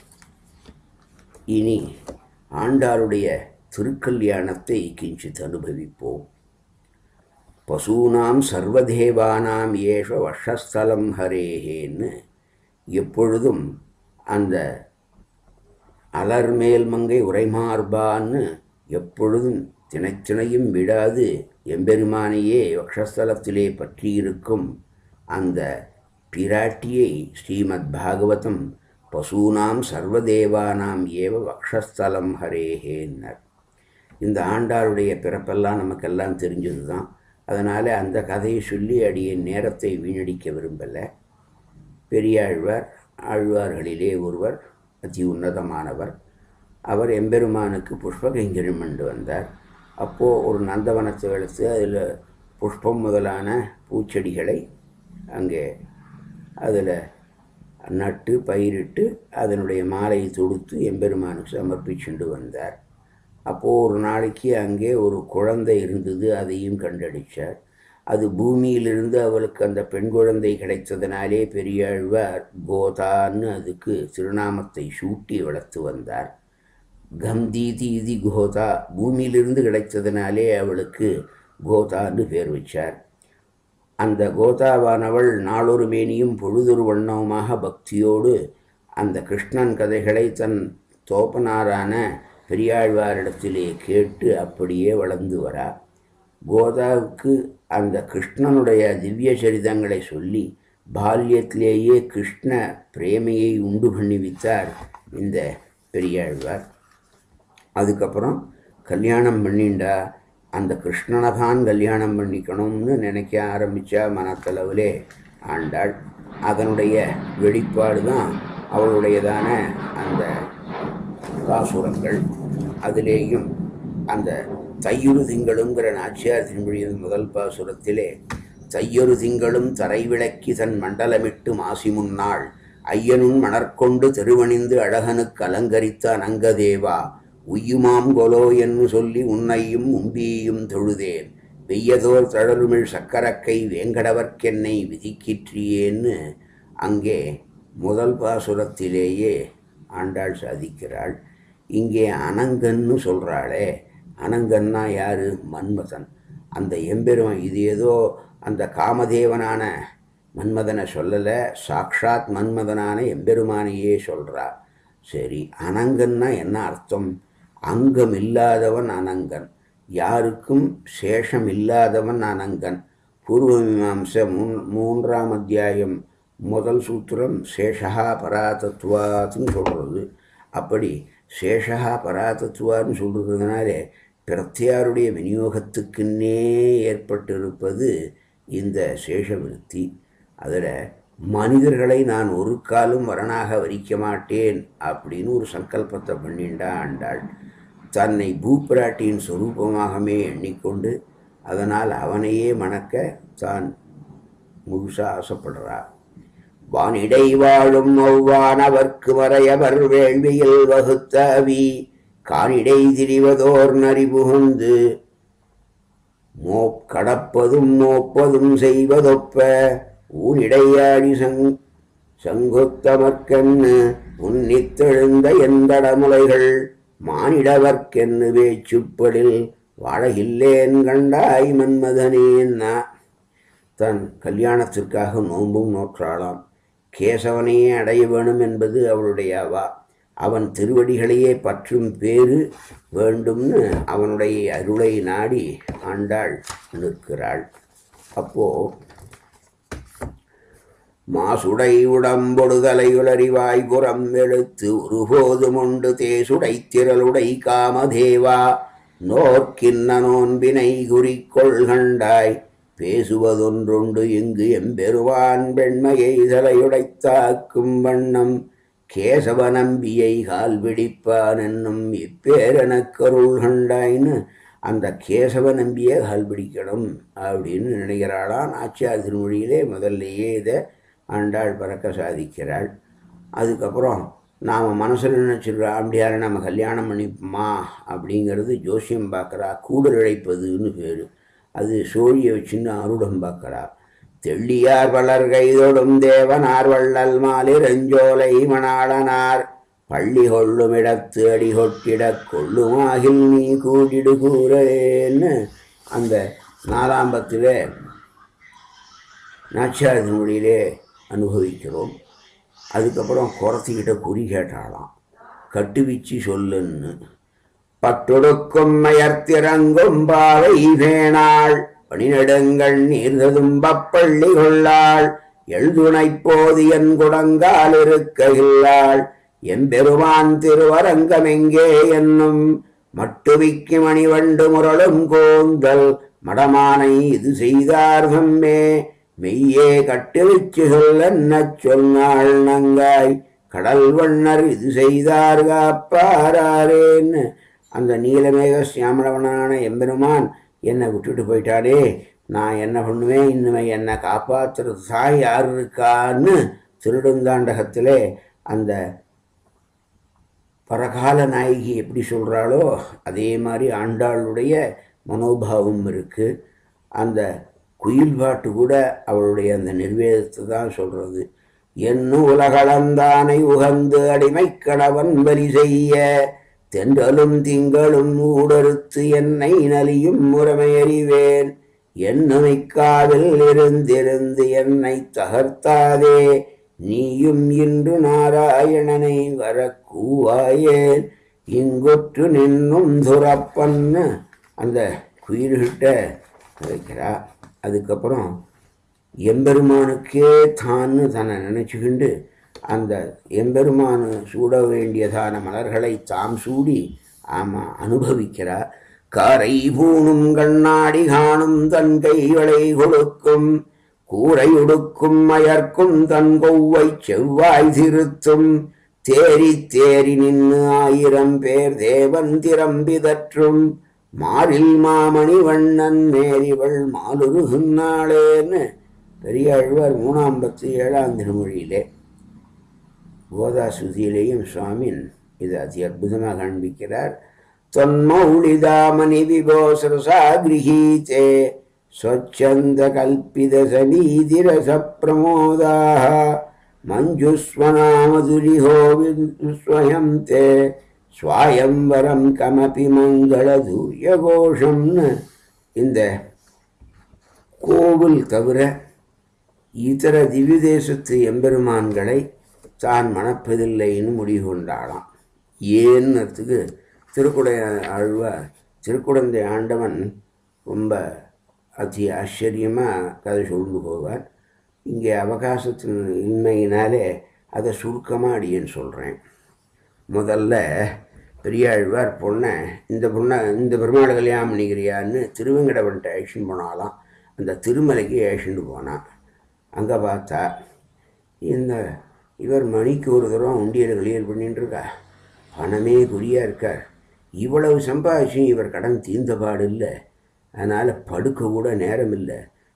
S1: இனி ஆண்டாளுடைய திருக்கல்யாணத்தை கிஞ்சித் அனுபவிப்போம். பசூனாம் சர்வதேவானாம் ஏஷ வஷஸ்தலம் ஹரேஹேன்னு எப்பொழுதும் அந்த அலர்மேல் மங்கை உரைமார்பான்னு எப்பொழுதும் தினைத்தினையும் விடாது எம்பெருமானையே வக்ஷஸ்தலத்திலே பற்றியிருக்கும் அந்த பிராட்டியை ஸ்ரீமத் பாகவதம் பசூனாம் சர்வதேவானாம் ஏவ வக்ஷஸ்தலம் ஹரேஹேன்னர். இந்த ஆண்டாளுடைய பிறப்பெல்லாம் நமக்கெல்லாம் தெரிஞ்சது தான். அதனால் அந்த கதையை சொல்லி அடிய நேரத்தை வீணடிக்க விரும்பலை. பெரியாழ்வார் ஆழ்வார்களிலே ஒருவர், அதி உன்னதமானவர். அவர் எம்பெருமானுக்கு புஷ்பகைங்கரியம் கொண்டு வந்தார். அப்போது ஒரு நந்தவனத்தை எடுத்து அதில் புஷ்பம் முதலான பூச்செடிகளை அங்கே அதில் நட்டு பயிரிட்டு அதனுடைய மாலையை தொடுத்து எம்பெருமானுக்கு சமர்ப்பிச்சுண்டு வந்தார். அப்போது ஒரு நாளைக்கு அங்கே ஒரு குழந்தை இருந்தது, அதையும் கண்டடித்தார். அது பூமியிலிருந்து அவளுக்கு அந்த பெண் குழந்தை கிடைத்ததினாலே பெரியாழ்வார் கோதான்னு அதுக்கு திருநாமத்தை சூட்டி வளர்த்து வந்தார். கம்தீதி இதி கோதா, பூமியிலிருந்து கிடைத்ததினாலே அவளுக்கு கோதான்னு பேர் வச்சார். அந்த கோதாவானவள் நாளொரு மேனியும் பொழுதொரு வண்ணவுமாக பக்தியோடு அந்த கிருஷ்ணன் கதைகளை தன் தோப்பனாரான பெரியாழ்வாரிடத்திலே கேட்டு அப்படியே வளர்ந்து வரா. கோதாவுக்கு அந்த கிருஷ்ணனுடைய திவ்ய சரிதங்களை சொல்லி பால்யத்திலேயே கிருஷ்ண பிரேமையை உண்டு பண்ணி வைத்தார் இந்த பெரியாழ்வார். அதுக்கப்புறம் கல்யாணம் பண்ணிண்டா அந்த கிருஷ்ணனை தான் கல்யாணம் பண்ணிக்கணும்னு நினைக்க ஆரம்பித்தா மனத்தளவிலே ஆண்டாள். அதனுடைய வெளிப்பாடு தான் அவளுடையதான அந்த பாசுரங்கள். அதிலேயும் அந்த தையுறு திங்களுங்கிற நாச்சியார் திருமொழியின் முதல் பாசுரத்திலே தையொரு திங்களும் தரை விளக்கி தன் மண்டலமிட்டு மாசி முன்னாள் ஐயனும் மணற்கொண்டு திருவணிந்து அழகனுக்கு அலங்கரித்த அனங்கதேவா உய்யுமாம் கொலோ என்று சொல்லி உன்னையும் உம்பியும் தொழுதேன் வெய்யதோர் தழலுமிழ் சக்கரக்கை வேங்கடவர்க்கென்னை விதிக்கிற்றியேன்னு அங்கே முதல் பாசுரத்திலேயே ஆண்டாள் சாதிக்கிறாள். இங்கே அனங்கன்னு சொல்கிறாளே, அனங்கன்னா யாரு? மன்மதன். அந்த எம்பெருமான் இது ஏதோ அந்த காமதேவனான மன்மதனை சொல்லலை, சாக்ஷாத் மன்மதனான எம்பெருமானையே சொல்கிறா. சரி, அனங்கன்னா என்ன அர்த்தம்? அங்கம் இல்லாதவன் அனங்கன், யாருக்கும் சேஷம் இல்லாதவன் அனங்கன். பூர்வ மீமாம்சை 3ஆம் அத்தியாயம் முதல் சூத்திரம் சேஷா பராதத்துவாத்துன்னு சொல்கிறது. அப்படி சேஷா பராதத்துவான்னு சொல்கிறதுனாலே பிரத்தியாருடைய விநியோகத்துக்குன்னே ஏற்பட்டிருப்பது இந்த சேஷவிருத்தி. அதில் மனிதர்களை நான் ஒரு காலும் வரனாக வரிக்க மாட்டேன் அப்படின்னு ஒரு சங்கல்பத்தை பண்ணிண்டா ஆண்டாள். தன்னை பூப்பிராட்டியின் சொரூபமாகவே எண்ணிக்கொண்டு அதனால் அவனையே மணக்க தான் முழுசாக ஆசைப்படுறா. வானிடை வாழும் ஒவ்வானவர்க்கு மறையவர் வேள்வியில் வகுத்தவி கானிடை திரிவதோர் நரி புகுந்து கடப்பதும் மோப்பதும் செய்வதொப்ப ஊனிடையாடி சங்குத்தமற்கென்னு உன்னித்தெழுந்த எந்தடமுலைகள் மானிடவர்க்கென்னு வேச்சுப்படில் வாழகில்லேன் கண்டாய் மன்மதனேன்னா. தன் கல்யாணத்திற்காக நோன்பும் நோற்றாளாம். கேசவனையே அடைய வேணும் என்பது அவளுடைய அவா. அவன் திருவடிகளையே பற்றும் பேறு வேண்டும்னு அவனுடைய அருளை நாடி ஆண்டாள் நிற்கிறாள். அப்போ மாசுடை உடம்பொடுதலையுளறிவாய் புறம் எழுத்து ஒருபோதுமுண்டு தேசுடை திரளுடை காமதேவா நோர்க்கின்ன நோன்பினை குறிக்கொள் கண்டாய் பேசுவதொன்றொண்டு இங்கு எம்பெருவான் பெண்மையை தலையுடைத்தாக்கும் வண்ணம் கேசவ நம்பியை கால் பிடிப்பான் என்னும் இப்பேரெனக்கருள் கண்டாயின்னு அந்த கேசவ நம்பியை கால் பிடிக்கணும் அப்படின்னு நினைக்கிறாளாம். நாச்சியார் திருமொழியிலே முதல்லையே இதை ஆண்டாள் பறக்க சாதிக்கிறாள். அதுக்கப்புறம் நாம் மனசில் நினச்சிருக்கா அப்படியார நம்ம கல்யாணம் பண்ணிப்போமா அப்படிங்கிறது ஜோசியம் பார்க்குறா. கூடல் இழைப்பதுன்னு பேர். அது சோழியை வச்சுன்னு அருடம் பார்க்குறா. தெள்ளியார் வளர் கைதொடும் தேவனார் வள்ளல் மாலிரஞ்சோலை மணாளனார் பள்ளி கொள்ளும் இடத்து அடி கொட்டிடக் கொள்ளுமாகில் நீ கூடிடு கூறேன்னு அந்த 4ஆம் பத்திலே நாச்சியார் மொழியிலே அனுபவிக்கிறோம். அதுக்கப்புறம் குறத்திக்கிட்ட குறி கேட்டாலாம், கட்டுவிச்சு சொல்லுன்னு. பட்டொடுக்கும் மயர்த்திறங்கும் பாவை வேணாள் பணிநெடுங்கள் நீர்ததும்பப்பள்ளி கொள்ளாள் எழுதுணை போது என் குடங்கால் இருக்கையில்லாள் எம்பெருமான் திருவரங்கமெங்கே என்னும் மட்டுவிக்கு மணிவண்டு முரளும் கோந்தல் மடமானை இது செய்தார் தம்மே மெய்யே கட்டுவிச்சு சொல்ல சொன்னாள் நங்காய் கடல் வண்ணர் இது செய்தார் காப்பாரேன்னு. அந்த நீலமேக சியாமளவனான எம்பெருமான் என்னை விட்டுட்டு போயிட்டாடே, நான் என்ன பண்ணுவேன்? இனிமே என்னை காப்பாற்றுறது தான் யார் இருக்கான்னு திருடுந்தாண்டகத்திலே அந்த பரகால நாயகி எப்படி சொல்கிறாளோ அதே மாதிரி ஆண்டாளுடைய மனோபாவம் இருக்குது. அந்த குயில் பாட்டு கூட அவளுடைய அந்த நிர்வேதத்தை தான் சொல்கிறது. என்னும் உலகளந்தானை உகந்து அடிமை கணவன் பலி செய்ய தென்றலும் திங்களும் ஊடறுத்து என்னை நலியும் முறைமையறிவேன் என்னுமைக்காவில் இருந்திருந்து என்னை தகர்த்தாதே நீயும் இன்று நாராயணனை வர கூவாயேன் இங்குற்று நின்னும் துறப்பன்னு அந்த குயில்கிட்ட வைக்கிறா. அதுக்கப்புறம் எம்பெருமானுக்கே தான்னு தன்னை நினச்சிக்கிண்டு அந்த எம்பெருமானு சூட வேண்டியதான மலர்களை தாம் சூடி அனுபவிக்கிறா. காரை பூணும் கண்ணாடி காணும் தன் கைகளை கொடுக்கும் கூரையுடுக்கும் மயர்க்கும் தன் கொவ்வை செவ்வாய் திருத்தும் தேரி தேரி நின்று 1000 பேர் தேவன் திறம்பிதற்றும் மாறில் மாமணி வண்ணன் மேரிவள் மாலுருகுன்னாளேன்னு பெரியாழ்வார் 3ஆம் பத்து 7ஆம் திருமொழியிலே கோதாசுதியிலேயும் சுவாமின் இது அதி அற்புதமாக காண்பிக்கிறார். தொன்மௌளிதாமணி விபோசரசா கிரகீதே ஸ்வச்சந்த கல்பித சமீதிரச பிரமோதாக மஞ்சுஸ்வனாமதுரிஹோ விஸ்வயம் தே ஸ்வயம்வரம் கமபி மங்கள தூய கோஷம்னு இந்த கோவில் தவிர இதர திவ்ய தேசத்து எம்பெருமான்களை தான் மணப்பதில்லைன்னு முடிவு கொண்டாளாம். ஏன்னத்துக்கு திருக்குடந்தை ஆண்டவன் ரொம்ப அதி ஆச்சரியமாக கதை சொல்லிட்டு போவார். இங்கே அவகாசத்தின் இன்மையினாலே அதை சுருக்கமாக அடியேன்னு சொல்கிறேன். முதல்ல பெரியாழ்வார் இந்த பெருமாளை கல்யாணம் பண்ணிக்கிறியான்னு திருவெங்கடவன்ட்ட ஆக்ஷன் போனாலாம். அந்த திருமலைக்கு ஆக்ஷன்ட்டு போனான். அங்கே பார்த்தா இவர் மணிக்கு ஒரு தடவை உண்டியலை கிளியர் பண்ணிட்டுருக்கா. பணமே குறியாக இருக்கார். இவ்வளவு சம்பாதிச்சும் இவர் கடன் தீர்ந்த பாடு இல்லை. அதனால் படுக்க கூட நேரம் இல்லை.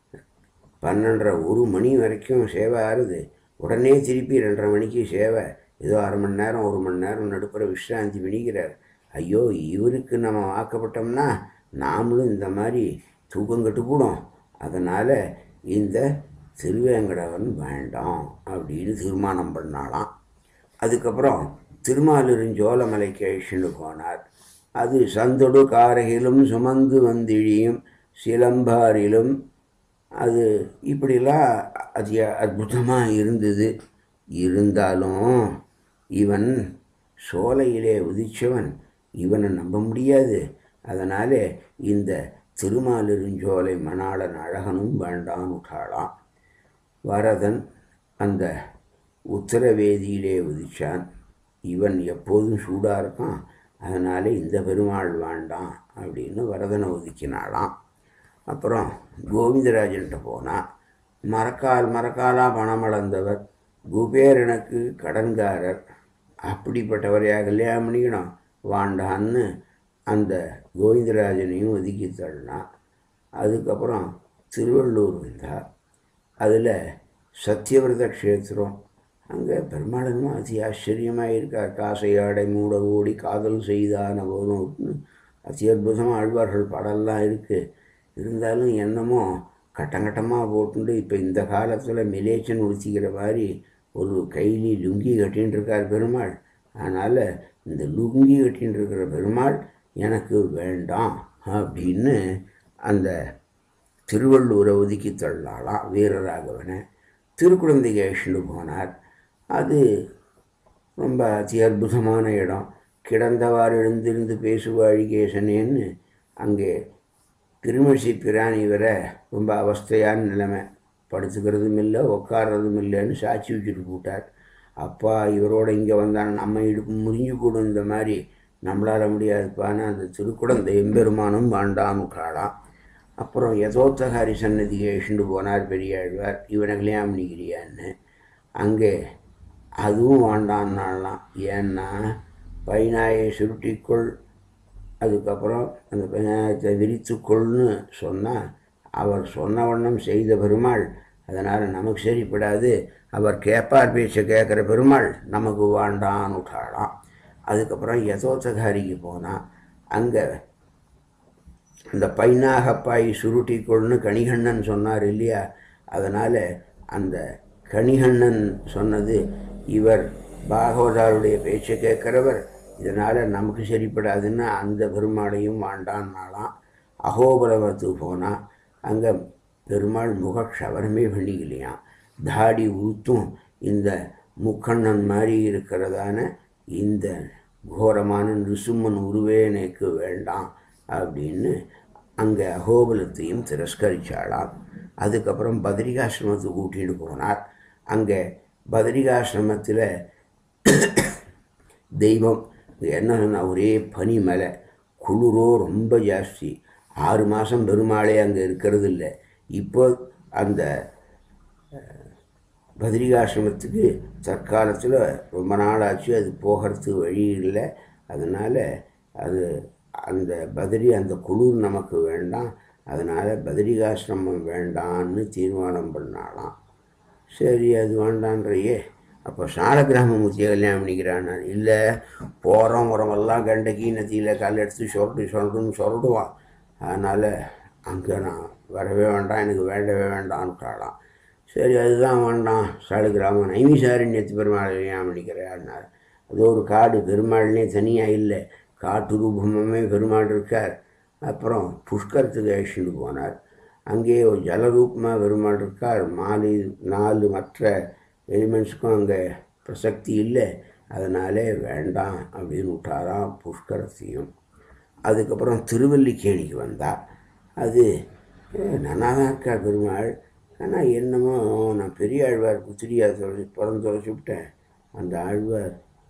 S1: 12:30 1 மணி வரைக்கும் சேவை ஆறுது. உடனே திருப்பி 2:30 மணிக்கு சேவை. ஏதோ 1/2 மணி நேரம் 1 மணி நேரம் நடுப்புற விஷ்ராந்தி பண்ணிக்கிறார். ஐயோ, இவருக்கு நம்ம வாக்கப்பட்டோம்னா நாமளும் இந்த மாதிரி தூக்கம் கட்டு போடும். அதனால் இந்த திருவேங்கடவன் வேண்டாம் அப்படின்னு தீர்மானம் பண்ணாலாம். அதுக்கப்புறம் திருமாலிருஞ்சோலமலைக்கு அழிச்சுட்டு போனார். அது சந்தொடு காரையிலும் சுமந்து வந்திழியும் சிலம்பாரிலும் அது இப்படிலாம் அது அற்புதமாக இருந்தது. இருந்தாலும் இவன் சோலையிலே உதிச்சவன், இவனை நம்ப முடியாது. அதனால் இந்த திருமாலிருஞ்சோலை மணாளன் அழகனும் வேண்டான்னு விட்டாளாம். வரதன் அந்த உத்தரவேதியிலே உதிச்சான். இவன் எப்போதும் சூடாக இருக்கான். அதனால் இந்த பெருமாள் வேண்டாம் அப்படின்னு வரதனை ஒதுக்கினாலாம். அப்புறம் கோவிந்தராஜன்ட்ட போனால் மரக்காலாக பணம் அளந்தவர், குபேரனுக்கு கடன்காரர். அப்படிப்பட்டவரையா கல்யாணம் பண்ணிக்கணும் வாண்டான்னு அந்த கோவிந்தராஜனையும் ஒதுக்கி தள்ளினான். அதுக்கப்புறம் திருவள்ளூர் வந்தார். அதில் சத்தியவிரத க்ஷேத்திரம். அங்கே பெருமாளனும் அதி ஆச்சரியமாக இருக்கார். காசையாடை மூட ஓடி காதல் செய்தான போதும் அதி அற்புதமாக ஆழ்வார்கள் பாடலாம் இருக்குது. இருந்தாலும் என்னமோ கட்டங்கட்டமாக போட்டுண்டு இப்போ இந்த காலத்தில் மிலேச்சன் உடுத்திக்கிற மாதிரி ஒரு கைலி லுங்கி கட்டின்னு இருக்கார் பெருமாள். அதனால் இந்த லுங்கி கட்டின்னு இருக்கிற பெருமாள் எனக்கு வேண்டாம் அப்படின்னு அந்த திருவள்ளூரை ஒதுக்கி தள்ளாலாம் வீரராகவனை. திருக்குழந்தைக்கு அழிச்சுட்டு போனார். அது ரொம்ப அதி அற்புதமான இடம். கிடந்தவாறு எழுந்திருந்து பேசுவாழிகேசனேன்னு அங்கே திருமசி பிராணி வர ரொம்ப அவஸ்தையான நிலைமை. படுத்துக்கிறதும் இல்லை, உட்கார்றதும் இல்லைன்னு சாட்சி வச்சுட்டு போட்டார். அப்பா இவரோட இங்கே வந்தால் நம்ம இடுப்பு முறிஞ்சு போடும், இந்த மாதிரி நம்மளால் முடியாதுப்பான்னு அந்த திருக்குடந்தை எம்பெருமானும் வாண்டான்னு விட்டாளாம். அப்புறம் யதோத்தகாரி சன்னதியை அழிச்சுட்டு போனார் பெரியாழ்வார். இவனை கல்யாணம் பண்ணிக்கிறியான்னு. அங்கே அதுவும் வாண்டான்னாலாம். ஏன்னா பைனாயை சுருட்டிக்கொள், அதுக்கப்புறம் அந்த பைனாயத்தை விரித்துக்கொள்னு சொன்னால் அவர் சொன்ன வண்ணம் செய்த பெருமாள். அதனால் நமக்கு சரிப்படாது. அவர் கேட்பார் பேச்சை கேட்குற பெருமாள் நமக்கு வாண்டான்னு விட்டாளாம். அதுக்கப்புறம் யதோத்தகாரிக்கு போனால் அங்கே அந்த பைனாகப்பாய் சுருட்டிக்கொள்னு கணிகண்ணன் சொன்னார் இல்லையா. அதனால் அந்த கணிகண்ணன் சொன்னது இவர் பாகவதாருடைய பேச்சை கேட்குறவர், இதனால் நமக்கு சரிப்படாதுன்னு அந்த பெருமாளையும் வாண்டான்னாலாம். அகோபலவத்துக்கு போனால் அங்கே பெருமாள் முகக்ஷவரமே பண்ணிக்கலையாம். தாடி ஊத்தும் இந்த முக்கண்ணன் மாதிரி இருக்கிறதான இந்த கோரமான நிருசிம்மன் உருவே எனக்கு வேண்டாம் அப்படின்னு அங்கே அகோபலத்தையும் திரஸ்கரித்தாளாம். அதுக்கப்புறம் பத்ரிகாசிரமத்துக்கு கூட்டிகிட்டு போனார். அங்கே பத்ரிகாசிரமத்தில் தெய்வம் என்ன சொன்னால், ஒரே பனி மலை, குளிரோ ரொம்ப ஜாஸ்தி. 6 மாதம் பெருமாளே அங்கே இருக்கிறது இல்லை. இப்போ அந்த பத்ரிகாசிரமத்துக்கு தற்காலத்தில் ரொம்ப நாள் ஆச்சு, அது போகிறதுக்கு வழி இல்லை. அதனால் அது அந்த குளிர் நமக்கு வேண்டாம், அதனால் பத்ரிகாசிரமம் வேண்டான்னு தீர்மானம் பண்ணாலாம். சரி, அது வேண்டான்றையே. அப்போ சாலக்கிராமமூர்த்தியை கல்யாணம் பண்ணிக்கிறான். இல்லை, போகிறோம் வரமெல்லாம் கண்டகி நதியில் கால் எடுத்து சொல்லுன்னு சொல்லிடுவான். அதனால் அங்கே நான் வரவே வேண்டாம், எனக்கு வேண்டவே வேண்டான்னுட்டாலாம். சரி, அதுதான் வேண்டாம். சாலக்கிராமம் நைமிசாரண்யத்து பெருமாள் கல்யாணம் பண்ணிக்கிறான்னார். அது ஒரு காடு, பெருமாள்னே தனியாக இல்லை, காட்டு ரூபமே பெருமாள் இருக்கார். அப்புறம் புஷ்கரத்துக்கு அழைச்சிட்டு போனார். அங்கே ஒரு ஜலரூபமாக பெருமாள் இருக்கார். 4 மற்ற எலிமெண்ட்ஸுக்கும் அங்கே பிரசக்தி இல்லை, அதனாலே வேண்டாம் அப்படின்னு விட்டாராம் புஷ்கரத்தையும். அதுக்கப்புறம் திருவல்லிக்கேணிக்கு வந்தால் அது நல்லா தான் இருக்கார் பெருமாள். ஆனால் என்னமோ நான் பெரிய ஆழ்வார் புத்திரியாக தொலைச்சி விட்டேன். அந்த ஆழ்வார்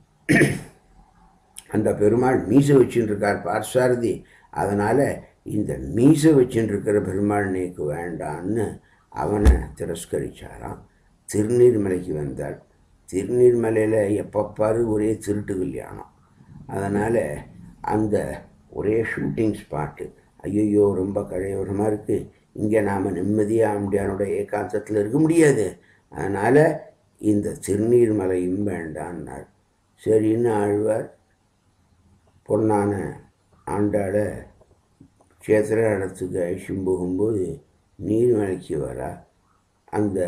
S1: அந்த பெருமாள் மீசை வச்சுன்னு இருக்கார் பார்சாரதி. அதனால் இந்த மீசை வச்சுன்னு இருக்கிற பெருமாள் நேக்கு வேண்டான்னு அவனை திரஸ்கரிச்சாராம். திருநீர்மலைக்கு வந்தாள். திருநீர்மலையில் எப்பப்பாரு ஒரே திருட்டு கல்யாணம். அதனால் அந்த ஒரே ஷூட்டிங் ஸ்பாட்டு. ஐயோ ரொம்ப கரையோரமாக இருக்குது, இங்கே நாம் நிம்மதியாக ஆம்பியானோட ஏகாந்தத்தில் இருக்க முடியாது, அதனால் இந்த திருநீர்மலையும் வேண்டான்னார். சரின்னு ஆழ்வார் பொன்னான ஆண்டாளை சேத்திர இடத்துக்கு அழிச்சும் போகும்போது நீர்மலைக்கு வரா. அந்த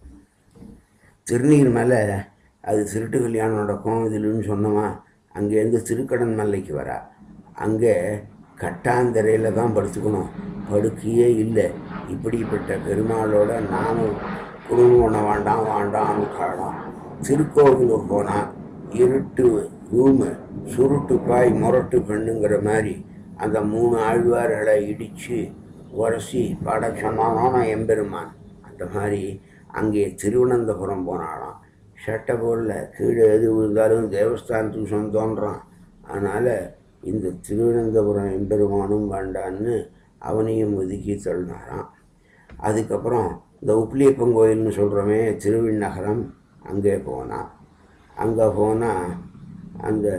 S1: திருநீர்மலை அது திருட்டு கல்யாணம் நடக்கும் இதுலன்னு சொன்னோமா. அங்கேருந்து திருக்கடன் மலைக்கு வரா. அங்கே கட்டாந்தரையில் தான் படுத்துக்கணும், படுக்கையே இல்லை. இப்படிப்பட்ட பெருமாளோட நானும் குடும்பம் பண்ண வேண்டாம்னு காலம். திருக்கோவிலூர் போனால் இருட்டு ரூமு, சுருட்டு பாய், முரட்டு பெண்ணுங்கிற மாதிரி அந்த 3 ஆழ்வார்களை இடித்து உரசி பாட சொன்னானோ எம்பெருமான். அந்த மாதிரி அங்கே திருவனந்தபுரம் போனாலாம். சட்டை போடல, கீழே எது விழுந்தாலும் தேவஸ்தானத்துக்கு சொந்தோன்றான். அதனால் இந்த திருவனந்தபுரம் எம்பெருமானும் வேண்டான்னு அவனையும் ஒதுக்கி தள்ளினாராம். அதுக்கப்புறம் இந்த உப்பிலியப்பன் கோயில்னு சொல்கிறோமே திருவிண்ணகரம், அங்கே போனான். அங்கே போனால் அந்த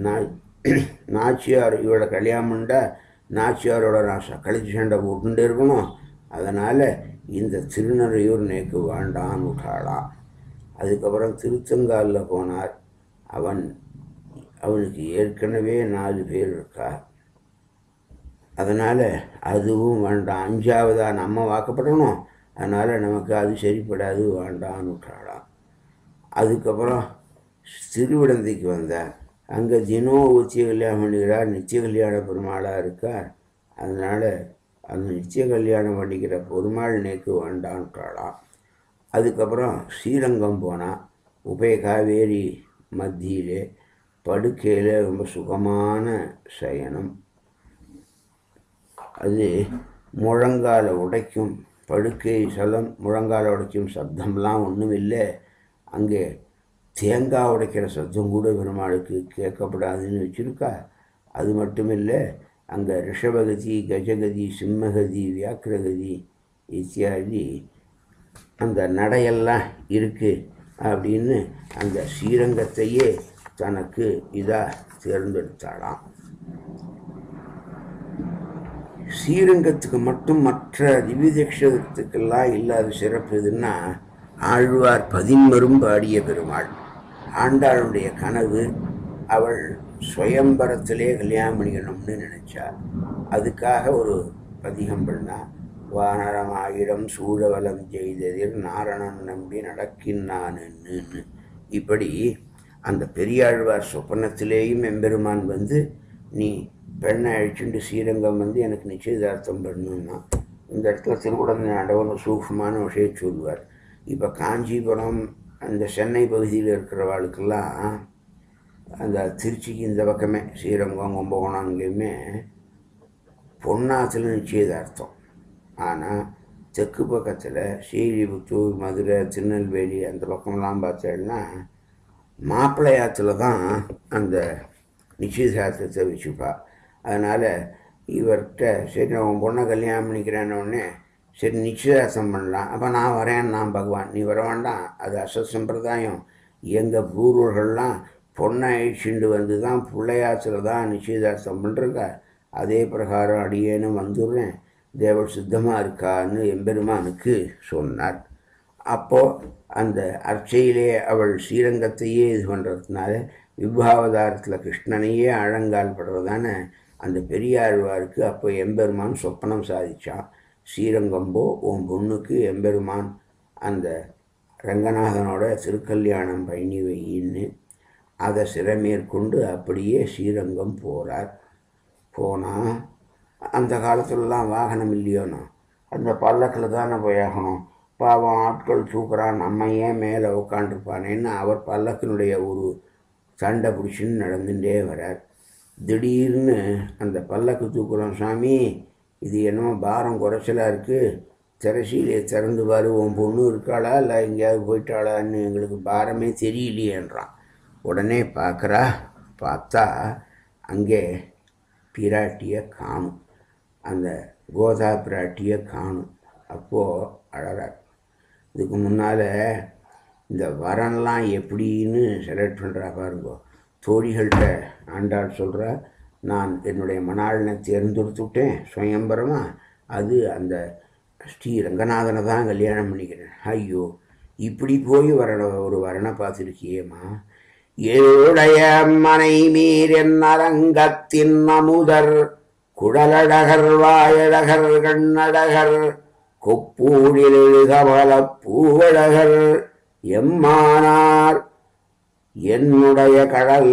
S1: நாச்சியார் இவளை கல்யாணம் பண்ணா நாச்சியாரோட நான் கழிச்சு சண்டை போட்டுட்டு இருக்கணும், அதனால் இந்த திருநறையூர் நேக்கு வேண்டான்னு விட்டாளாம். அதுக்கப்புறம் திருத்தங்காலில் போனார். அவனுக்கு ஏற்கனவே 4 பேர் இருக்கா, அதனால் அதுவும் வேண்டாம். 5ஆவதாக நம்ம வாக்கப்படணும், அதனால் நமக்கு அது சரிப்படாது, வேண்டான்னு விட்டாளாம். அதுக்கப்புறம் திருவிடந்தைக்கு வந்தார். அங்கே தினம் ஊத்திய கல்யாணம் பண்ணிக்கிறார், நித்திய கல்யாண பெருமாளாக இருக்கார். அதனால் அந்த நித்திய கல்யாணம் பண்ணிக்கிற பெருமாள் நேக்கு வேண்டான்ட்டாளாம். அதுக்கப்புறம் ஸ்ரீரங்கம் போனால் உபய காவேரி மத்தியிலே படுக்கையில் ரொம்ப சுகமான சயனம். அது முழங்கால உடைக்கும் படுக்கை சலம், முழங்கால உடைக்கும் சப்தம்லாம் ஒன்றும் இல்லை. அங்கே தேங்காய் உடைக்கிற சத்தம் கூட பெருமாளுக்கு கேட்கப்படாதுன்னு வச்சுருக்கா. அது மட்டும் இல்லை, அங்கே ரிஷபகதி, கஜகதி, சிம்மகதி, வியாக்கிரகதி இத்தியாதி அந்த நடையெல்லாம் இருக்குது அப்படின்னு அந்த ஸ்ரீரங்கத்தையே தனக்கு இதாக தேர்ந்தெடுத்தாளாம். ஸ்ரீரங்கத்துக்கு மட்டும் மற்ற திவ்யதேசத்துக்கெல்லாம் இல்லாத சிறப்பு எதுன்னா, ஆழ்வார் 11 பாடிய பெருமாள். ஆண்டாளுடைய கனவு அவள் சுயம்பரத்திலே கல்யாணம் பண்ணிக்கணும்னு நினச்சாள். அதுக்காக ஒரு பதிகம் பண்ணா. வானரமாயிடம் சூழவலம் செய்ததில் நாரணன் நம்பி நடக்கின்னான்னு. இப்படி அந்த பெரியாழ்வார் சொப்பனத்திலேயும் எம்பெருமான் வந்து, நீ பெண்ணை அழிச்சுட்டு ஸ்ரீரங்கம் வந்து எனக்கு நிச்சயதார்த்தம் பண்ணணுன்னா, இந்த இடத்துல திருவுடன் ஆண்டவன் சூக்ஷ்மமான விஷயம் சொல்லுவார். இப்போ காஞ்சிபுரம் அந்த சென்னை பகுதியில் இருக்கிறவாளுக்கெல்லாம் அந்த திருச்சிக்கு இந்த பக்கமே ஸ்ரீரங்கம் கும்பகோணம் அங்கேயுமே பொன்னாத்தில் நிச்சயதார்த்தம். ஆனால் தெற்கு பக்கத்தில் ஸ்ரீவில்லிபுத்தூர், மதுரை, திருநெல்வேலி அந்த பக்கம்லாம் பார்த்தேன்னா மாப்பிள்ளையாத்துல தான் அந்த நிச்சயதார்த்தத்தை வச்சுப்பா. அதனால் இவர்கிட்ட சரி நான் பொண்ணை கல்யாணம் பண்ணிக்கிறேன்னொடனே சரி நிச்சயதார்த்தம் பண்ணலாம், அப்போ நான் வரேன், நான் பகவான் நீ வர வேண்டாம், அது அசத் சம்பிரதாயம். எங்கள் பூர்வர்கள்லாம் பொண்ணை அழிச்சுண்டு வந்து தான் பிள்ளையாத்துல தான் நிச்சயதார்த்தம் பண்ணுறங்க, அதே பிரகாரம் அடியேனும் வந்துடுறேன், தேவர் சித்தமாக இருக்கான்னு எம்பெருமானுக்கு சொன்னார். அப்போது அந்த அர்ச்சையிலே அவள் ஸ்ரீரங்கத்தையே இது பண்ணுறதுனால விபாவதாரத்தில் கிருஷ்ணனையே அழங்கால் படுறதான அந்த பெரியாழ்வாருக்கு அப்போ எம்பெருமான் சொப்பனம் சாதித்தான். ஸ்ரீரங்கம்போ உன் பொண்ணுக்கு எம்பெருமான் அந்த ரங்கநாதனோட திருக்கல்யாணம் பண்ணி வையின்னு அதை சிறமேற்கொண்டு அப்படியே ஸ்ரீரங்கம் போகிறார். போனால் அந்த காலத்துலலாம் வாகனம் இல்லையோனோ, அந்த பல்லக்கில் தானே போயாகணும். பாவம் ஆட்கள் தூக்குறான், நம்ம ஏன் மேலே உட்காண்டிருப்பானேன்னு அவர் பல்லக்கினுடைய ஒரு சண்டை பிடிச்சின்னு நடந்துகிட்டே வரார். திடீர்னு அந்த பல்லக்கு தூக்குறோம் சாமி, இது என்னமோ பாரம் குறைச்சலாக இருக்குது, திரசீலையை திறந்து பாரு, உன் பொண்ணு இருக்காளா இல்லை எங்கேயாவது போயிட்டாளான்னு எங்களுக்கு பாரமே தெரியலையேன்றான். உடனே பார்க்குறா, பார்த்தா அங்கே பிராட்டியை காணும், அந்த கோதா பிராட்டியை காணும். அப்போது அழறார். இதுக்கு முன்னால் இந்த வரன்லாம் எப்படின்னு செலக்ட் பண்ணுறா பாருங்கோ. தோழிகள்கிட்ட ஆண்டாள் சொல்கிறா, நான் என்னுடைய மணாளனை தேர்ந்தெடுத்துவிட்டேன் சுயம்பரமாக, அது அந்த ஸ்ரீ ரங்கநாதனை தான் கல்யாணம் பண்ணிக்கிறேன். ஐயோ இப்படி போய் ஒரு வரனை பார்த்துருக்கியேம்மா, ஏழுடைய மனை மீர் என் அரங்கத்தின் அமுதர் குழலழகர் வாயழகர் கண்ணழகர் கொப்பூழில் எழுகமல பூவழகர் எம்மானார் என்னுடைய கடல்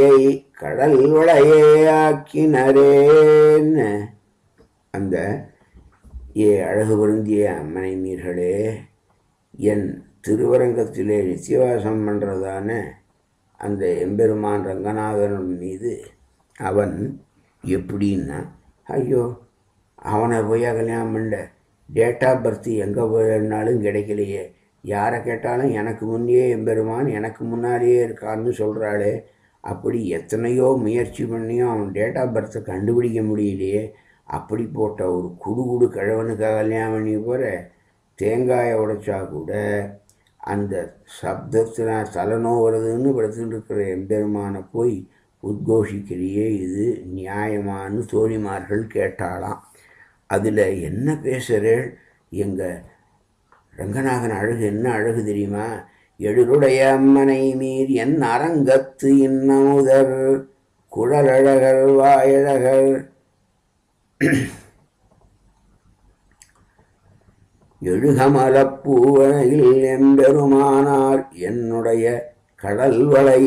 S1: வளையே ஆக்கினரேன்னு அந்த ஏ அழகு பொருந்திய அம்மனை மீர்களே, என் திருவரங்கத்திலே நித்தியவாசம் பண்ணுறதான அந்த எம்பெருமான் ரங்கநாதன் மீது அவன் எப்படின்னா, ஐயோ அவனை போய் கல்யாணம் பண்ண, டேட் ஆஃப் பர்த் எங்கே போயிருந்தாலும் கிடைக்கலையே, யாரை கேட்டாலும் எனக்கு முன்னே எம்பெருமான் எனக்கு முன்னாலேயே இருக்கான்னு சொல்கிறாளே, அப்படி எத்தனையோ முயற்சி பண்ணியும் அவன் டேட் ஆஃப் பர்த்தை கண்டுபிடிக்க முடியலையே, அப்படி போட்ட ஒரு குடு கிழவனுக்காக கல்யாணம் பண்ணி போகிற, தேங்காயை உடைச்சா கூட அந்த சப்தத்தினால் தலைநோவுறதுன்னு படுத்துட்டு இருக்கிற எம்பெருமானை போய் உத்கோஷிக்கிறியே, இது நியாயமானு தோழிமார்கள் கேட்டாலாம். அதில் என்ன பேசுகிறேள், எங்கள் ரங்கநாதன் அழகு என்ன அழகு தெரியுமா, எழுருடைய அம்மனை மீர் என் அரங்கத்து இன்னமுதர் குழலழகர் வாயழகர் எழுகமலப்பூவனையில் எம்பெருமானார் என்னுடைய கடல்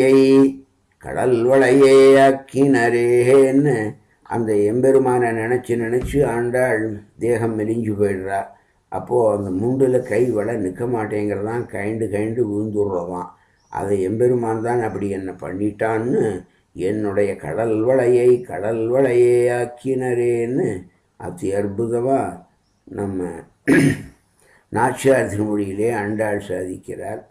S1: வளையே ஆக்கினரேன்னு அந்த எம்பெருமானை நினச்சி ஆண்டாள் தேகம் மெலிஞ்சு போயிடுறா. அப்போது அந்த முண்டில் கை வளை நிற்க மாட்டேங்கிறதான், கைண்டு விழுந்துடுறதான். அதை எம்பெருமான் தான் அப்படி என்ன பண்ணிட்டான்னு என்னுடைய கடல் வளையே ஆக்கினரேன்னு அதி அற்புதமாக நம்ம நாச்சியார் திருமொழியிலே ஆண்டாள் சாதிக்கிறார்.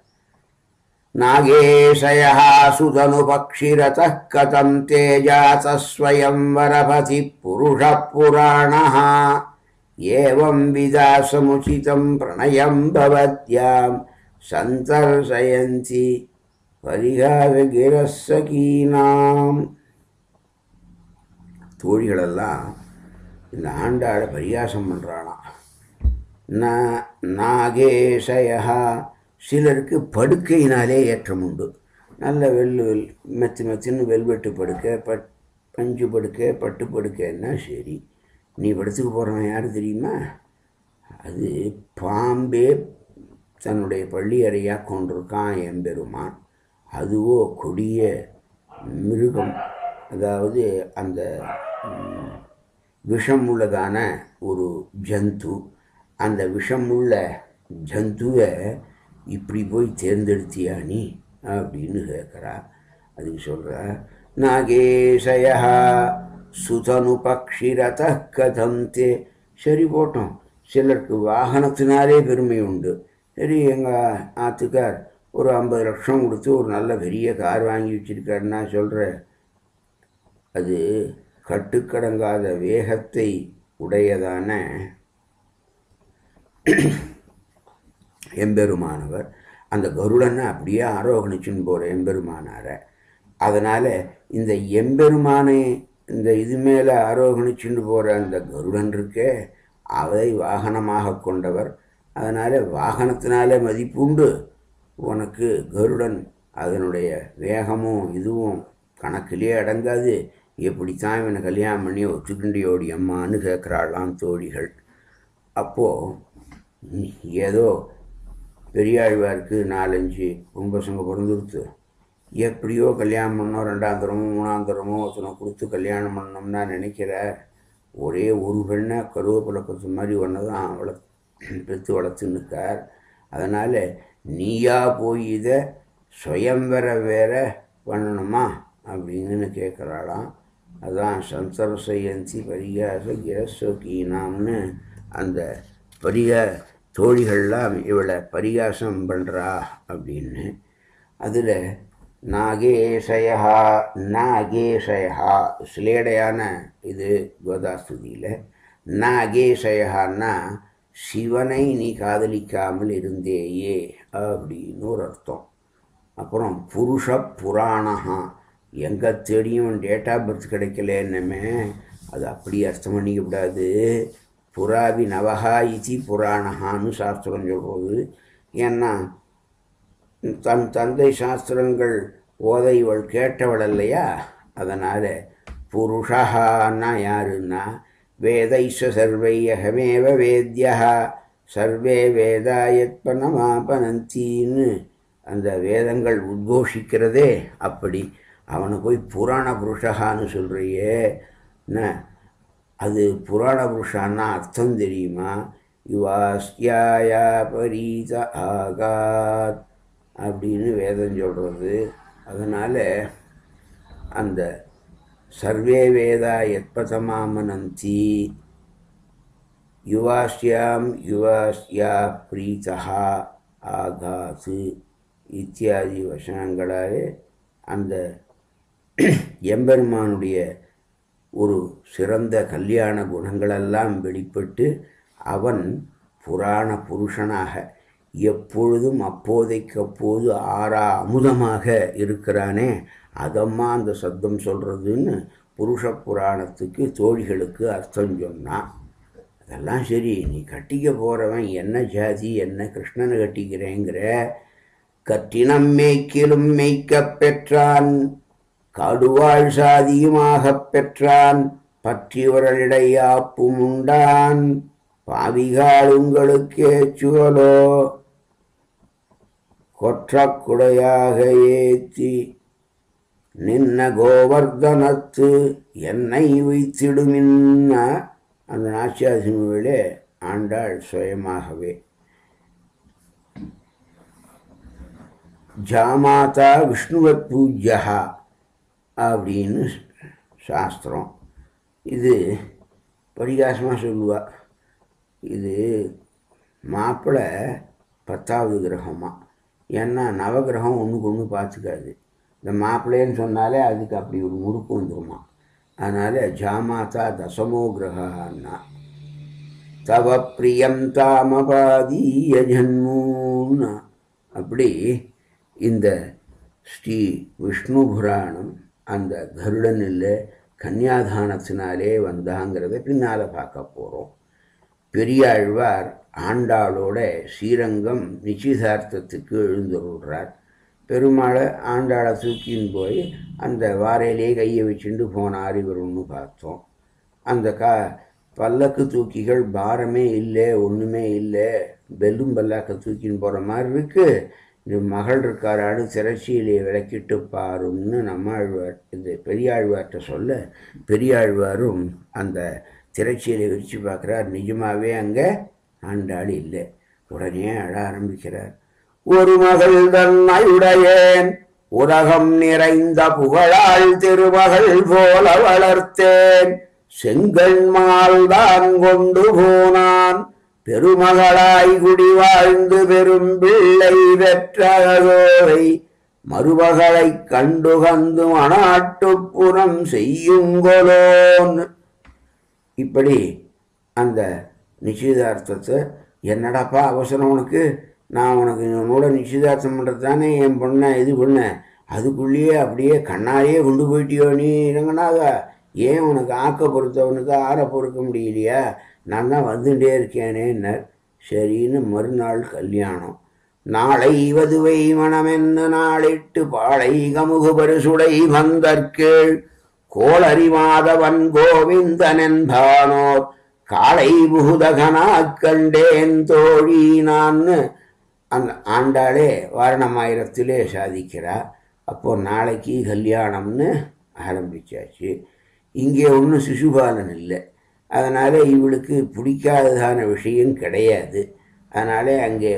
S1: நாகேஷயா சுதனு பக்ஷிரதः கதம் தேஜாசஸ்வயம் வரபதி புருஷ புராணः ஏவம் விதாசமுச்சிதம் பிரணயம் பவத்யாம் சந்தர்சயந்தி பரிகாரகிரசகீனாம். தோழிகளெல்லாம் இந்த ஆண்டாளை பரிகாசம் பண்ணுறாளாம். நாகேஷயா, சிலருக்கு படுக்கையினாலே ஏற்றம் உண்டு, நல்ல மெத்தின்னு வெல்வெட்டு படுக்கை, பஞ்சு படுக்கை, பட்டு படுக்கைன்னா சரி. நீ படுத்துக்கு போகிறவன் யார் தெரியுமா, அது பாம்பே தன்னுடைய பள்ளி அறையாக கொண்டிருக்கான் எம்பெருமான். அதுவோ கொடிய மிருகம், அதாவது அந்த விஷம் உள்ளதான ஒரு ஜந்து. அந்த விஷமுள்ள ஜந்துவை இப்படி போய் தேர்ந்தெடுத்தியா நீ அப்படின்னு கேட்குறா. அதுக்கு சொல்கிற, நாகேஷயா சுதனு பக்ஷிரத கதந்தே. சரி போட்டோம், சிலருக்கு வாகனத்தினாலே பெருமை உண்டு. சரி, எங்கள் ஆத்துக்கார் ஒரு 50 லட்சம் கொடுத்து ஒரு நல்ல பெரிய கார் வாங்கி வச்சிருக்காருன்னா சொல்கிற, அது கட்டுக்கடங்காத வேகத்தை உடையதான எம்பெருமானவர். அந்த கருடனை அப்படியே ஆரோகணிச்சுன்னு போகிற எம்பெருமானார. அதனால் இந்த எம்பெருமானை இந்த இது மேலே ஆரோகணிச்சுன்னு போகிற அந்த கருடன் இருக்கே, அதை வாகனமாக கொண்டவர். அதனால் வாகனத்தினாலே மதிப்புண்டு. உனக்கு கருடன் அதனுடைய வேகமும் இதுவும் கணக்கிலே அடங்காது. எப்படித்தான் இவனை கல்யாணம் பண்ணி ஒத்துக்கிண்டியோடி அம்மான்னு கேட்குறாளாம் தோழிகள். அப்போது ஏதோ பெரியாழ்வாருக்கு 4-5 பசங்க பிறந்துடுத்து. எப்படியோ கல்யாணம் பண்ணோம், 2ஆம் தரமோ 3ஆம் தரமோ ஒருத்தனை கொடுத்து கல்யாணம் பண்ணோம்னா நினைக்கிற, ஒரே ஒரு பெண்ணை கருவேப்பிலை கொத்து மாதிரி ஒன்று தான் அவளை பெற்று வளர்த்துன்னுக்கார். அதனால் நீயா போய் இதை சுயம்பர வேற பண்ணணுமா அப்படின்னு கேட்குறாளாம். அதான் சந்தர சயந்தி பரிகாச கிரஸ்வகீனாம்னு அந்த தோழிகள்லாம் இவளை பரிகாசம் பண்ணுறா அப்படின்னு. அதில் நாகேஷயா சிலேடையான இது கோதாஸ்துதியில். நாகேஷயான்னா சிவனை நீ காதலிக்காமல் இருந்தேயே அப்படின்னு ஒரு அர்த்தம். அப்புறம் புருஷ புராணஹா, எங்கே தேடியும் டேட் ஆஃப் பர்த் கிடைக்கலன்னுமே, அது அப்படி அர்த்தம் பண்ணிக்கக்கூடாது. புராவி நவஹா இதி புராணஹான்னு சாஸ்திரம் சொல்கிறது. ஏன்னா தன் தந்தை சாஸ்திரங்கள் ஓத இவள் கேட்டவள் இல்லையா. அதனால் புருஷஹான்னா யாருன்னா, வேதைஷ சர்வை அகமேவ வேத்யா சர்வே வேதாயத்பனமாபனந்தின்னு அந்த வேதங்கள் உத்கோஷிக்கிறதே அப்படி. அவனை போய் புராண புருஷகான்னு சொல்கிறியே, என்ன அது புராண புருஷான்னா அர்த்தம் தெரியுமா? யுவாஸ்யாயா பரீத ஆகாத் அப்படின்னு வேதம் சொல்கிறது. அதனால் அந்த சர்வே வேதா யத்பதமாமனந்தி யுவாஸ்யா பிரீதா ஆகாத்து இத்தியாதி வசனங்களாலே அந்த எம்பெருமானுடைய ஒரு சிறந்த கல்யாண குணங்களெல்லாம் வெளிப்பட்டு அவன் புராண புருஷனாக எப்பொழுதும் அப்போதைக்கப்போது ஆறா அமுதமாக இருக்கிறானே, அதம்மா அந்த சப்தம் சொல்கிறதுன்னு புருஷ புராணத்துக்கு தோழிகளுக்கு அர்த்தம் சொன்னான். அதெல்லாம் சரி, நீ கட்டிக்க போகிறவன் என்ன ஜாதி, என்ன கிருஷ்ணனை கட்டிக்கிறேங்கிற. கற்றினம் மேய்க்கிலும் மேய்க்கப் பெற்றான், காடுவாழ் சாதியுமாகப் பெற்றான், பற்றியவர்களிடையாப்பும் உண்டான், பாவிகால் உங்களுக்கே சுவலோ கொற்றக்குடையாக ஏற்றி நின்ன கோவர்தனத்து என்னை வைத்திடுமின்ன. அந்த நாச்சியாசினுவிலே ஆண்டாள் சுயமாகவே ஜாமாதா விஷ்ணுவத் பூஜ்யா அப்படின்னு சாஸ்திரம். இது பரிகாசமாக சொல்லுவா. இது மாப்பிள்ளை 10வது கிரகமாக. ஏன்னா நவகிரகம் ஒன்றுக்கு ஒன்று பார்த்துக்காது. இந்த மாப்பிள்ளைன்னு சொன்னாலே அதுக்கு அப்படி ஒரு முறுக்கு வந்துருமா. அதனால் ஜாமாதா தசமோ கிரகான்னா தவ பிரியம் தாமபாதீய ஜன்மூன்னா. அப்படி இந்த ஸ்ரீ விஷ்ணு புராணம் அந்த கருடனில் கன்னியாதானத்தினாலே வந்தாங்கிறத பின்னால் பார்க்க போகிறோம். பெரியாழ்வார் ஆண்டாளோட ஸ்ரீரங்கம் நிச்சயதார்த்தத்துக்கு எழுந்துள்ளார். பெருமாளை ஆண்டாளை தூக்கின்னு போய் அந்த வாரையிலே கையை வச்சுட்டு போனார் இவர் ஒன்று பார்த்தோம். அந்த பல்லக்கு தூக்கிகள் பாரமே இல்லை, ஒன்றுமே இல்லை, பெல்லும் பல்லாக்க தூக்கின்னு போகிற மாதிரி இருக்குது. இந்த மகள் இருக்காரான்னு திரைச்சியிலே விளக்கிட்டு பாருன்னு நம்மாழ்வார் இந்த பெரியாழ்வார்கிட்ட சொல்ல, பெரியாழ்வாரும் அந்த திரைச்சியிலே விரித்து பார்க்குறார். நிஜமாகவே அங்கே ஆண்டாள் இல்லை. உடனே அழ ஆரம்பிக்கிறார். ஒரு மகள் தன்னையுடையேன் உலகம் நிறைந்த புகழாள் திருமகள் போல வளர்த்தேன் செங்கண்மால் தான் கொண்டு போனான் பெருமகளாய் குடி வாழ்ந்து பெரும் பிள்ளை பெற்றோரை மருமகளை கண்டுகந்து மனாட்டுப்புறம் செய்யுங்கொலோன். இப்படி அந்த நிச்சயதார்த்தத்தை, என்னடாப்பா அவசரம் உனக்கு, நான் உனக்கு என்னோட நிச்சயதார்த்தம் பண்ணுறது தானே என் பொண்ணை இது பண்ணேன், அதுக்குள்ளேயே அப்படியே கண்ணாலேயே கொண்டு போயிட்டியோ நீ ரங்கநாதா, ஏன் உனக்கு ஆக்க பொறுத்தவனுக்கு ஆற பொறுக்க முடியலையா, நான் தான் வந்துட்டே இருக்கேனேன்னர். சரின்னு மறுநாள் கல்யாணம். நாளை வதுவை மணமென்னு நாளிட்டு பாளை கமுகு பரிசுடை வந்தற்கீழ் கோளறிமாதவன் கோவிந்தனென்பானோர் காளை புகுதகனா கண்டேன் தோழி நான். அந்த ஆண்டாளே வாரணமாயிரத்திலே சாதிக்கிறார். அப்போது நாளைக்கு கல்யாணம்னு ஆரம்பித்தாச்சு. இங்கே ஒன்றும் சிசுபாலன் இல்லை, அதனால் இவளுக்கு பிடிக்காததான விஷயம் கிடையாது. அதனாலே அங்கே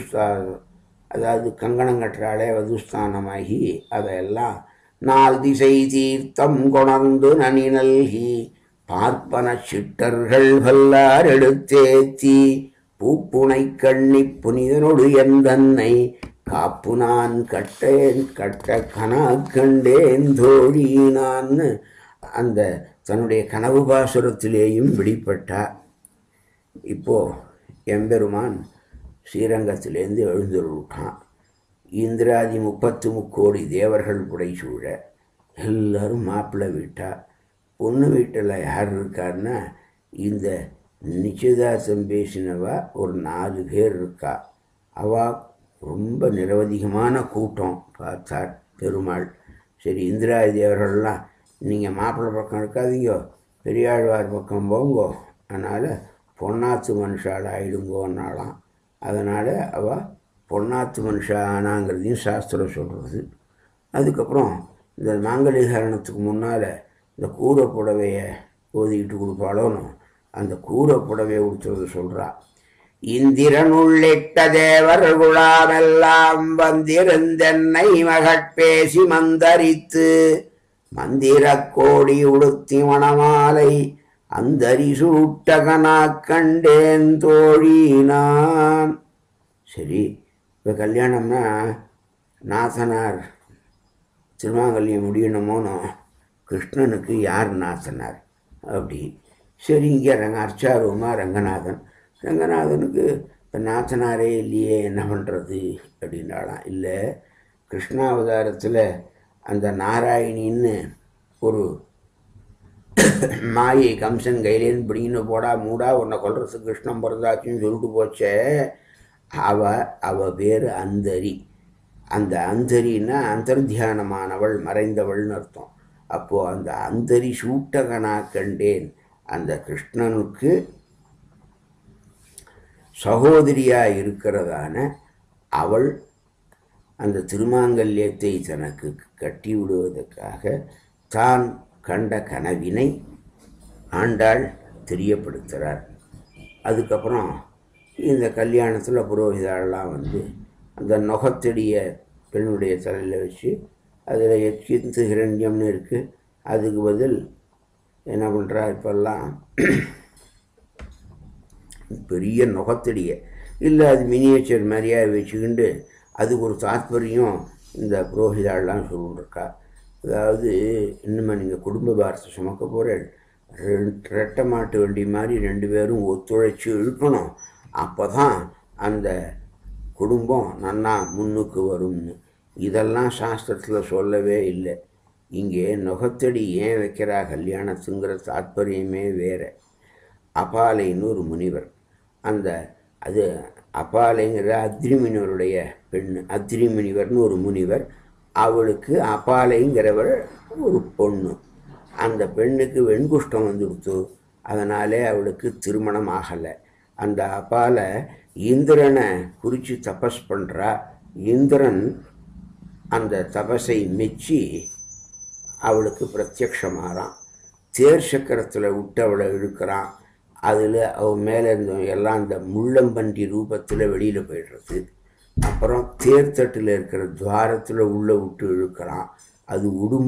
S1: அதாவது கங்கணம் கட்டுறாளே வதுஸ்தானமாகி அதையெல்லாம் நாள் திசை தீர்த்தம் கொணர்ந்து நனி நல்கி பார்ப்பன சிட்டர்கள் வல்லார் எடுத்தேத்தி பூப்புனை கண்ணி புனிதனொடு எந்தன்னை காப்பு நான் கட்டேன் கட்ட கனா கண்டேன் தோழி நான். அந்த தன்னுடைய கனவு பாசுரத்திலேயும் வெளிப்பட்டார். இப்போது எம்பெருமான் ஸ்ரீரங்கத்திலேருந்து எழுந்துருட்டான். இந்திராதி 33 தேவர்கள் புடைசூழ எல்லோரும் மாப்பிள்ளை வீட்டா. பொண்ணு வீட்டில் யார் இருக்காருன்னா இந்த நிச்சயதார்த்தம் பேசினவா ஒரு 4 பேர் இருக்கா. அவா ரொம்ப நிரவதிகமான கூட்டம் பார்த்தார் பெருமாள். சரி, இந்திராதி தேவர்கள்லாம் நீங்கள் மாப்பிள்ளை பக்கம் இருக்காதீங்கோ, பெரியாழ்வார் பக்கம் போங்கோ, அதனால் பொன்னாத்து மனுஷால் ஆயிடுங்கோன்னாலாம். அதனால் அவள் பொன்னாத்து மனுஷா ஆனாங்கிறதையும் சாஸ்திரம் சொல்கிறது. அதுக்கப்புறம் இந்த மாங்கல்யகாரணத்துக்கு முன்னால் இந்த கூரை புடவையை ஓதிக்கிட்டு கொடுப்பாளோன்னு அந்த கூரை புடவையை கொடுத்துறது சொல்கிறா. இந்திரன் உள்ளிட்ட தேவர் குழாமெல்லாம் வந்திருந்தென்னை மகட்பேசி மந்தரித்து மந்திர கோடி உடுத்தி மணமாலை அந்தரி சூட்டகனா கண்டேன் தோழி நான். சரி, இப்போ கல்யாணம்னா நாசனார் திருமாங்கல்யம் முடியணுமோனோ, கிருஷ்ணனுக்கு யார் நாசனார் அப்படி. சரி, இங்கே அர்ச்சாரூமா ரங்கநாதன். ரங்கநாதனுக்கு இப்போ நாசனாரே இல்லையே, என்ன பண்ணுறது அப்படின்னாலாம். இல்லை, கிருஷ்ணாவதாரத்தில் அந்த நாராயணின்னு ஒரு மாயை கம்சன் கையிலேருந்து பிடின்னு போடா மூடா உன்னை கொல்றதுக்கு கிருஷ்ணன் பிறந்தாச்சுன்னு சொல்லிட்டு போச்சே, அவ பேர் அந்தரி. அந்த அந்தரின்னா அந்தர்தியானமானவள், மறைந்தவள்னு அர்த்தம். அப்போது அந்த அந்தரி சூட்டகனா கண்டேன், அந்த கிருஷ்ணனுக்கு சகோதரியாக இருக்கிறதான அவள் அந்த திருமாங்கல்யத்தை தனக்கு கட்டி விடுவதற்காக தான் கண்ட கனவினை ஆண்டாள் தெரியப்படுத்துகிறார். அதுக்கப்புறம் இந்த கல்யாணத்தில் புரோகிதாலெலாம் வந்து அந்த நுகத்தடியை பெண்ணுடைய தலையில் வச்சு அதில் எச்சிந்து ஹிரண்யம்னு இருக்குது, அதுக்கு பதில் என்ன பண்ணுறா இப்போல்லாம் பெரிய நுகத்தடியை இல்லை, அது மினியேச்சர் மாதிரியாக வச்சுக்கிண்டு அதுக்கு ஒரு தாற்பயம் இந்த புரோகிதாலெலாம் சொல்லிருக்கா. அதாவது இன்னுமே நீங்கள் குடும்ப பாரத்தை சுமக்க போகிறேன், ரெட்டை மாட்டு வண்டி மாதிரி 2 பேரும் ஒத்துழைச்சி இழுக்கணும், அப்போ தான் அந்த குடும்பம் நன்னா முன்னுக்கு வரும்னு. இதெல்லாம் சாஸ்திரத்தில் சொல்லவே இல்லை. இங்கே நுகத்தடி ஏன் வைக்கிறா கல்யாணத்துங்கிற தாற்பயமே வேறு. அபாலைன்னு ஒரு முனிவர், அது அபாலைங்கிற அத்ரி முனிவருடைய பெண். அத்ரி முனிவர்னு ஒரு முனிவர், அவளுக்கு அபாலைங்கிறவர் ஒரு பொண்ணு. அந்த பெண்ணுக்கு வெண்குஷ்டம் வந்துடுத்து, அதனாலே அவளுக்கு திருமணம் ஆகலை. அந்த அபாலை இந்திரனை குறித்து தபஸ் பண்ணுறா. இந்திரன் அந்த தபஸை மெச்சி அவளுக்கு பிரத்யக்ஷமாகறான். தேர் சக்கரத்தில் விட்டு அவளை இழுக்கிறான். அதில் அவள் மேலே இருந்த எல்லாம் அந்த முள்ளம்பன்றி ரூபத்தில் வெளியில் போய்டுறது. அப்புறம் தேர்தட்டில் இருக்கிற துவாரத்தில் உள்ளே விட்டு இழுக்கலாம். அது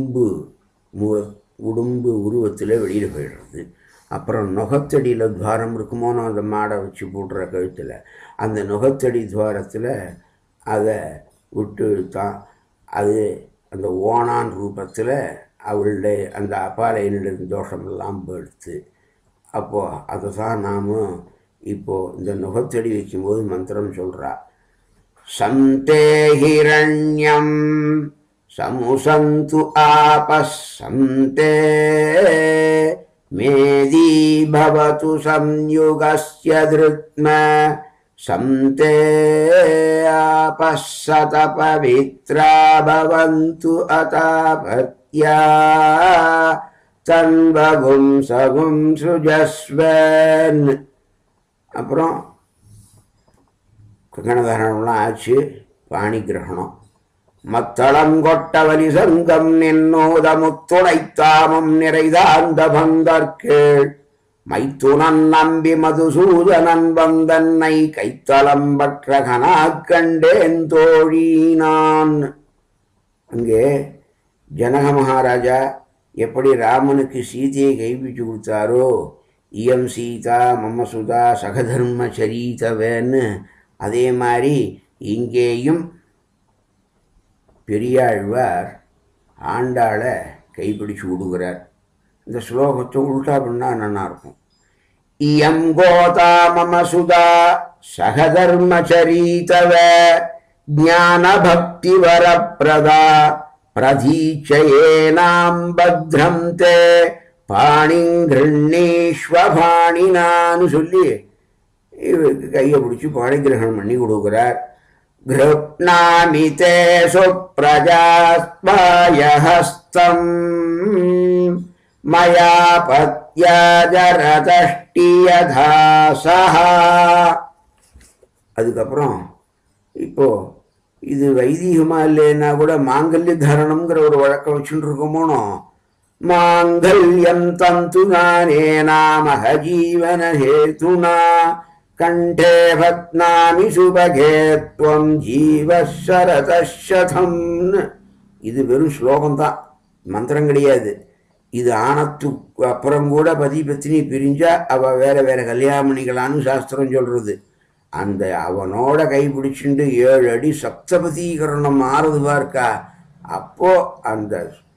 S1: உடும்பு உருவத்தில் வெளியில் போயிடுறது. அப்புறம் நுகத்தடியில் துவாரம் இருக்குமோன்னு அந்த மாடை வச்சு போடுற கழுத்தில் அந்த நுகத்தடி துவாரத்தில் அதை விட்டு இழுத்தான். அது அந்த ஓணான் ரூபத்தில் அவளுடைய அந்த அபாலையினிடம் தோஷமெல்லாம் போயிடுத்து. அப்போது அதை தான் நாம் இப்போது இந்த நுகத்தடி வைக்கும்போது மந்திரம் சொல்கிறா. சந்தே ஹிரண்யம் சமுசந்து ஆபசந்தே மேதி பவது சம்யுகஸ்ய திருத்ம சந்தே ஆபசத பவித்ரா பவந்து அதாபத்யா தன்வகும் சகும் சுஜஸ்வன். அப்புறம் கங்கணதாரணம்லாம் ஆச்சு. பாணி கிரகணம். மத்தளம் கொட்டவலி சங்கம் நின்னோத முத்துணைத்தாமம் நிறைதாந்த பந்தற்கேள் மைத்துனன் நம்பி மதுசூதனன் வந்தன்னை கைத்தளம் பற்ற கனாக் கண்டேன் தோழி நான். அங்கே ஜனக மகாராஜா எப்படி ராமனுக்கு சீதையை கைப்பிடிச்சு கொடுத்தாரோ, இயம் சீதா மம்மசுதா சகதர்ம சரீதவேன்னு, அதே மாதிரி இங்கேயும் பெரியாழ்வார் ஆண்டாளை கைப்பிடிச்சு விடுகிறார். இந்த ஸ்லோகத்தை உள்டா பண்ணால் நல்லாயிருக்கும். இயம் கோதா மமசுதா சகதர்மச்சரீதவ ஞான பக்தி வரப்பிரதா பிரதீட்சையேனாம் பத்ரம் தே பாணிங்கிருஷ்ணீஸ்வபாணினான்னு சொல்லி கையை பிடிச்சி பாணி கிரகணம் பண்ணி கொடுக்குறார். கிருப்னாமி தே சுப்ரஜாஸ்மாய ஹஸ்தம் மயா பத்யாஜரதஷ்டியதாசஹா. அதுக்கப்புறம் இப்போ இது வைதீகமாக இல்லைன்னா கூட மாங்கல்ய தாரணம்ங்கிற ஒரு வழக்கம் வச்சுட்டு இருக்கோமோனோ. மாங்கல்யம் தந்து நானேனா மகஜீவன ஹேதுனா கண்டே பத்னாமி சுபகேத்வம் ஜீவசரதம். இது வெறும் ஸ்லோகம்தான், மந்திரம் கிடையாது. இது ஆனத்துக்கு அப்புறம் கூட பதி பத்தினி பிரிஞ்சா அவள் வேற வேற கல்யாணிகளான்னு சாஸ்திரம் சொல்றது. அந்த அவனோட கைப்பிடிச்சுட்டு 7 அடி சப்தபதீகரணம் ஆறுது பார்க்கா. அப்போ அந்த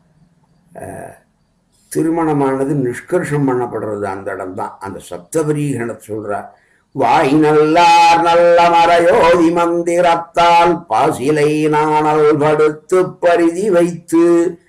S1: திருமணமானது நிஷ்கர்ஷம் பண்ணப்படுறது அந்த இடம் தான். அந்த சப்தபதீகரணத்தை சொல்றார். வாய் நல்லார் நல்ல மறையோதி மந்திரத்தால் பாசிலை நாணல் படுத்து பரிதி வைத்து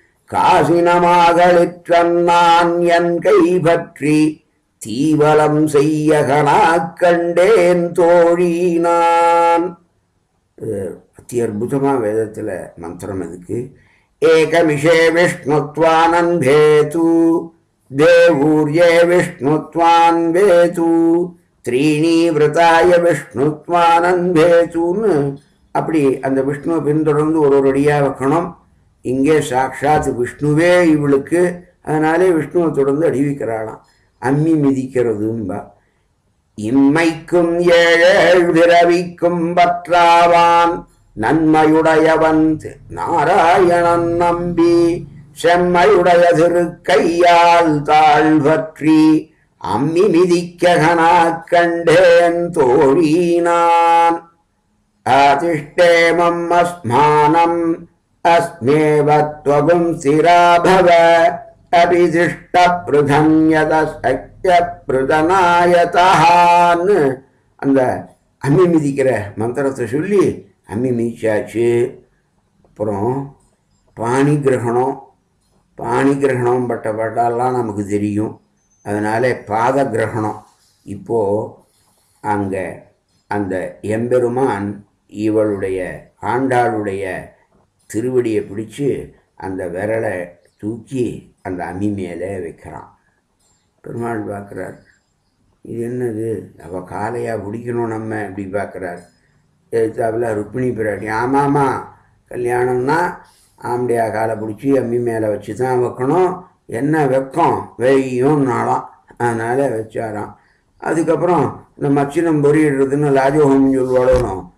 S1: காசினமாகளிற்றன்னான் என் கை பற்றி தீவலம் செய்யகனாக் கண்டேன் தோழி நான். அத்தி அற்புதமா வேதத்தில் மந்திரம் இதுக்கு. ஏகமிஷே விஷ்ணுத்வானன் பேது தேவூர்யே விஷ்ணுத்வான் வேது த்ரீணி விரதாய விஷ்ணுத்வானன் பேதுன்னு அப்படி அந்த விஷ்ணுவை பின்தொடர்ந்து ஒரு அடியாக வைக்கணும். இங்கே சாட்சாத் விஷ்ணுவே இவளுக்கு, அதனாலே விஷ்ணுவை தொடர்ந்து அடிவிக்கிறாளாம். அம்மி மிதிக்கிறதும்பா. இம்மைக்கும் 7 பிறவிக்கும் பற்றாவான் நன்மையுடையவன் நாராயணன் நம்பி செம்மையுடைய திருக்கையால் தாழ் பற்றி அம்மி மிதிக்ககனாக் கண்டேன் தோழி நான். ஆதிஷ்டேமம் அஸ்மானம் அஸ்மேவத்வகும் சிராபவ அபிதிஷ்ட பிரதன்யத சக்ய பிரதனாயதான்னு அந்த அம்மி மிதிக்கிற மந்திரத்தை சொல்லி அம்மி மிதிச்சாச்சு. அப்புறம் பாணி கிரகணம் பட்டெல்லாம் நமக்கு தெரியும். அதனால பாத கிரகணம். இப்போது அங்கே அந்த எம்பெருமான் இவளுடைய ஆண்டாளுடைய திருவடியை பிடிச்சு அந்த விரலை தூக்கி அந்த அம்மி மேலே வைக்கிறான். பெருமாள் பார்க்குறார், இது என்னது, அவள் காலையாக பிடிக்கணும் நம்ம அப்படி பார்க்குறார். எழுத்தாவில் ருக்மிணி பிராட்டி, ஆமாம்மா கல்யாணம்னா ஆம்படியா காலை பிடிச்சி அம்மி மேலே வச்சு தான் வைக்கணும், என்ன வெக்கம் வெய்யும் நாளாம், அதனால் வச்சாராம். அதுக்கப்புறம் இந்த மச்சினம் பொறியிடுறதுன்னு லாஜோகம் சொல்லுவாடணும்.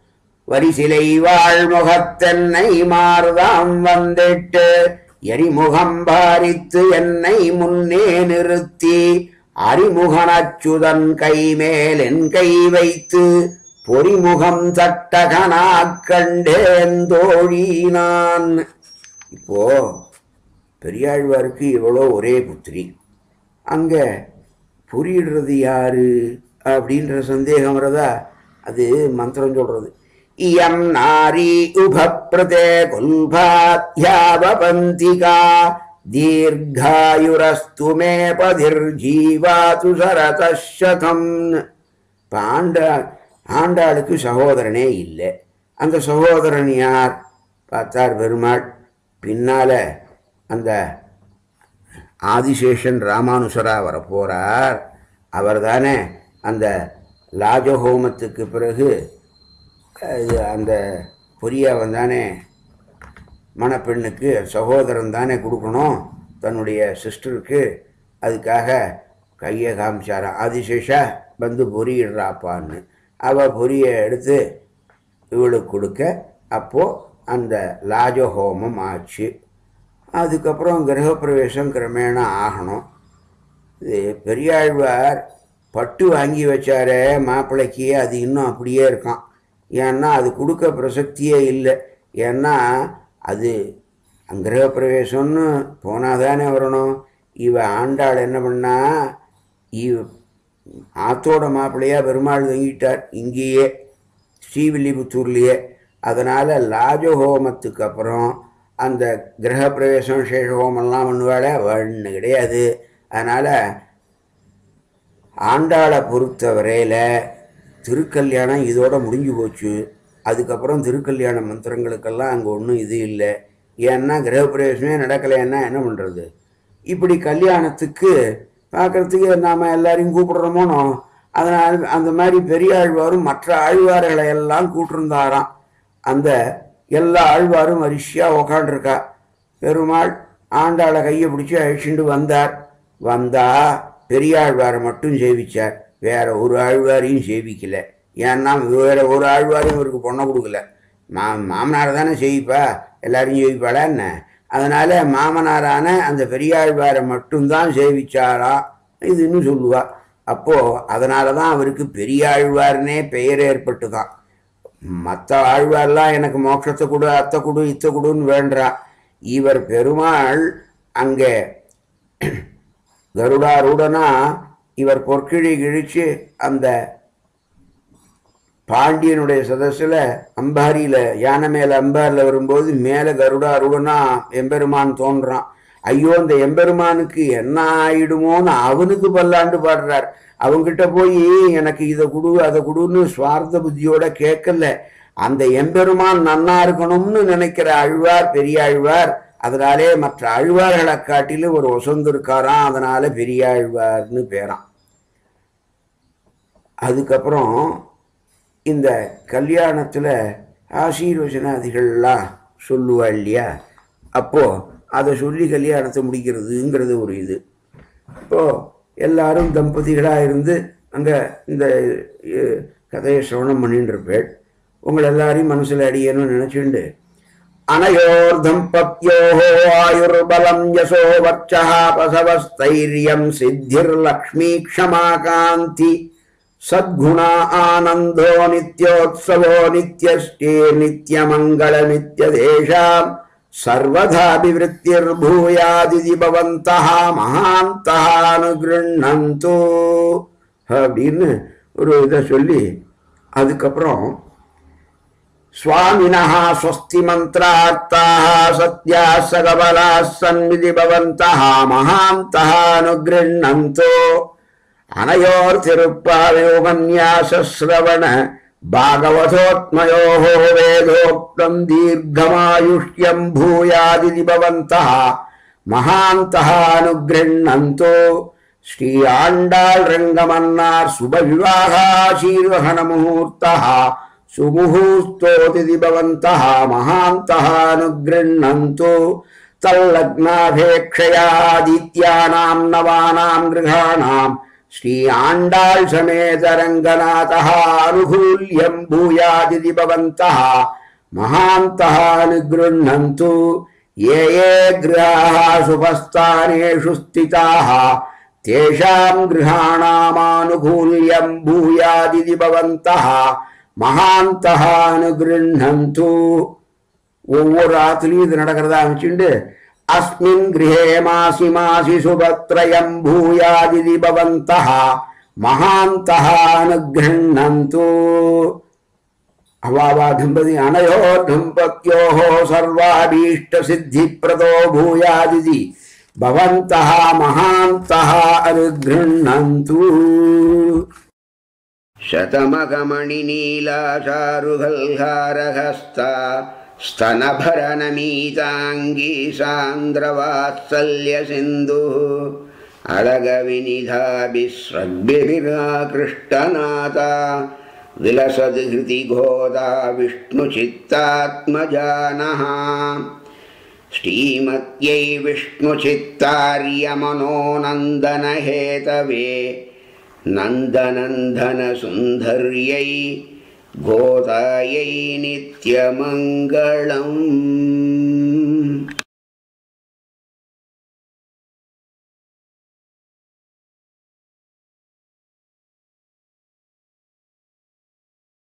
S1: வரிசிலை வாழ்முகத்தென்னை மாறுதாம் வந்திட்டு எரிமுகம் பாரித்து என்னை முன்னே நிறுத்தி அறிமுகனச்சுதன் கைமேல் என் கை வைத்து பொறிமுகம் தட்டகனா கண்டேன் தோழி நான். இப்போ பெரியாழ்வாருக்கு இவ்வளோ ஒரே புத்திரி, அங்க புரியிடுறது யாரு அப்படின்ற சந்தேகம் வரதா? அது மந்திரம் சொல்றது. இயம் நாரி உபப்ரதே குல்பாத்யாவபந்திகா தீர்காயுரஸ்து மே பதிர்ஜீவாது சரதசதம். இப்போ ஆண்டாளுக்கு சகோதரனே இல்லை. அந்த சகோதரன் யார் பார்த்தார் பெருமாள். பின்னால அந்த ஆதிசேஷன் ராமானுசரா வரப்போறார். அவர் தானே அந்த லாஜஹோமத்துக்கு பிறகு அந்த பொரியாவன் தானே மணப்பெண்ணுக்கு சகோதரன் தானே கொடுக்கணும் தன்னுடைய சிஸ்டருக்கு. அதுக்காக கையை காமிச்சாராம். ஆதிசேஷா வந்து பொரியிடுறாப்பான்னு. அவள் பொரியை எடுத்து இவளுக்கு கொடுக்க அப்போது அந்த லாஜஹோமம் ஆச்சு. அதுக்கப்புறம் கிரகப்பிரவேசம் கிரமேண ஆகணும். இது பெரியாழ்வார் பட்டு வாங்கி வச்சாரே மாப்பிள்ளைக்கு, அது இன்னும் அப்படியே இருக்கான். ஏன்னா அது கொடுக்க பிரசக்தியே இல்லை. ஏன்னா அது கிரகப்பிரவேசம்னு போனால் தானே வரணும். இவ ஆண்டாள் என்ன பண்ணா, ஆத்தோட மாப்பிள்ளையாக பெருமாள் தங்கிட்டார் இங்கேயே ஸ்ரீவில்லிபுத்தூர்லேயே. அதனால் லாஜஹோமத்துக்கு அப்புறம் அந்த கிரகப்பிரவேசம் சேஷஹோமெல்லாம் பண்ணுவாள் ஒன்று கிடையாது. அதனால் ஆண்டாளை பொறுத்த வரையில் திருக்கல்யாணம் இதோட முடிஞ்சு போச்சு. அதுக்கப்புறம் திருக்கல்யாண மந்திரங்களுக்கெல்லாம் அங்கே ஒன்றும் இது இல்லை. ஏன்னா கிரகப்பிரவேசமே நடக்கலைன்னா என்ன பண்ணுறது? இப்படி கல்யாணத்துக்கு பார்க்குறதுக்கு நாம் எல்லாரையும் கூப்பிடுறோமோனோ, அதனால் அந்த மாதிரி பெரியாழ்வாரும் மற்ற ஆழ்வார்களை எல்லாம் கூட்டிருந்தாராம். அந்த எல்லா ஆழ்வாரும் வரிசையாக உக்காண்டிருக்கா. பெருமாள் ஆண்டாளை கையை பிடிச்சி அழிச்சுட்டு வந்தார். வந்தால் பெரியாழ்வாரை மட்டும் சேவிச்சார், வேற ஒரு ஆழ்வாரையும் சேவிக்கலை. ஏன்னா வேற ஒரு ஆழ்வாரையும் இவருக்கு பொண்ணை கொடுக்கல. மாமனாரை தானே சேவிப்பா, எல்லாரையும் சேவிப்பாளா என்ன? அதனால் மாமனாரான அந்த பெரியாழ்வாரை மட்டும்தான் சேவிச்சாரா இதுன்னு சொல்லுவா. அப்போது அதனால தான் அவருக்கு பெரியாழ்வார்னே பெயர் ஏற்பட்டு தான். மற்ற ஆழ்வார்லாம் எனக்கு மோட்சத்தை கொடு, அத்தை கொடு, இத்தை கொடுன்னு வேண்டா. இவர் பெருமாள் அங்கே கருடாரூடனா இவர் பொற்கிழி கிழிச்சு அந்த பாண்டியனுடைய சதஸில் அம்பாரியில் யானை மேலே அம்பாரில் வரும்போது மேலே கருடாரூடனா எம்பெருமான் தோன்றான். ஐயோ அந்த எம்பெருமானுக்கு என்ன ஆயிடுமோன்னு அவனுக்கு பல்லாண்டு பாடுறார். அவங்கிட்ட போய் எனக்கு இதை கொடு அதை கொடுன்னு சுவார்த்த புத்தியோட கேட்கல. அந்த எம்பெருமான் நன்னா இருக்கணும்னு நினைக்கிற ஆழ்வார் பெரியாழ்வார். அதனாலே மற்ற ஆழ்வார்களை காட்டிலும் ஒரு ஒசந்திருக்காராம். அதனால பெரியாழ்வார்னு பேரான். அதுக்கப்புறம் இந்த கல்யாணத்தில் ஆசீர்வசனாதிகள்லாம் சொல்லுவா இல்லையா? அப்போது அதை சொல்லி கல்யாணத்தை முடிக்கிறதுங்கிறது ஒரு இது. இப்போது எல்லாரும் தம்பதிகளாக இருந்து அங்கே இந்த கதையை சிரவணம் பண்ணிட்டு இருப்பேன். உங்களை எல்லாரையும் மனசில் அடியணும்னு நினச்சிண்டு அனயோர் தம்பத்யோ ஆயுர்பலம் யசோ வர்ச்சா பசவஸ்தைரியம் சித்திர் லக்ஷ்மீ க்ஷமா காந்தி சத்குணா ஆனந்தோ நித்யோத்சவோ நித்யஸ்ரீ நித்யமங்கள நித்யதேஷாம் சர்வதாபிவிருத்திர்பூயாதிதி பவந்தஹ மகாந்தஹ அனுகிருண்ணந்து அப்படின்னு ஒரு இதை சொல்லி அதுக்கப்புறம் சுவாமினஹ ஸ்வஸ்தி மந்திரார்த்தாஹ சத்யா சகபலா சன்விதி பவந்தஹ மகாந்தஹ அனுகிருண்ணந்து அனயோர் திருப்பாவியோபன்யாசஸ்ரவண பாகவதோத்மயோः வேதோக்தம் தீர்க்கமாயுஷ்யம் பூயாதிதி பவந்தஹ மகாந்தஹ அனுகிருண்ணந்து. ஸ்ரீ ஆண்டாள் ரங்கமன்னார் சுப விவாகாசீர்வகன முகூர்த்தஹ சுமுகூர்த்தோதிதி பவந்தஹ மகாந்தஹ அனுகிருண்ணந்து. தல்லக்னாபேக்ஷயா ஆதித்யானாம் நவானாம் கிருஹாணாம் ஸ்ரீ ஆண்டாள் சமேத ரங்கநாதः அனுகூல்யம் பூயாதிதி பவந்தः மகாந்தः நிக்ருண்ணந்து ये ये गृहाः सुपस्थानेषु स्थिताः तेषां गृहाणामानुकूल्यं भूयादिति भवन्तः महान्तः अनुगृह्णन्तु ஒவ்வொரு ஆத்துலயும் இது நடக்கிறதா வச்சுண்டு அஸ்மின் கிரஹே மாசி மாசி சுபத்ரயம் பூயாதிதி பவந்தः மகாந்தः அனுகೃह्णन्तु अवावा दंपति अनयो दंपत्योः सर्वाभीष्ट सिद्धिप्रदो भूयादिति भवन्तः महान्तः अनुगृह्णन्तु शतमकमणिनीलाचारुगल्हारहस्ता स्तनभरनमीताङ्गी सान्द्रवात्सल्यसिन्धुः अळगविनिधाभिस्रग्भिराकृष्टनाथा विलसद्हृति गोदा विष्णुचित्तात्मजानः श्रीमत्यै विष्णुचित्तार्यमनोनन्दनहेतवे नन्दनन्दनसुन्दर्यै गोदायै नित्यमङ्गलम्।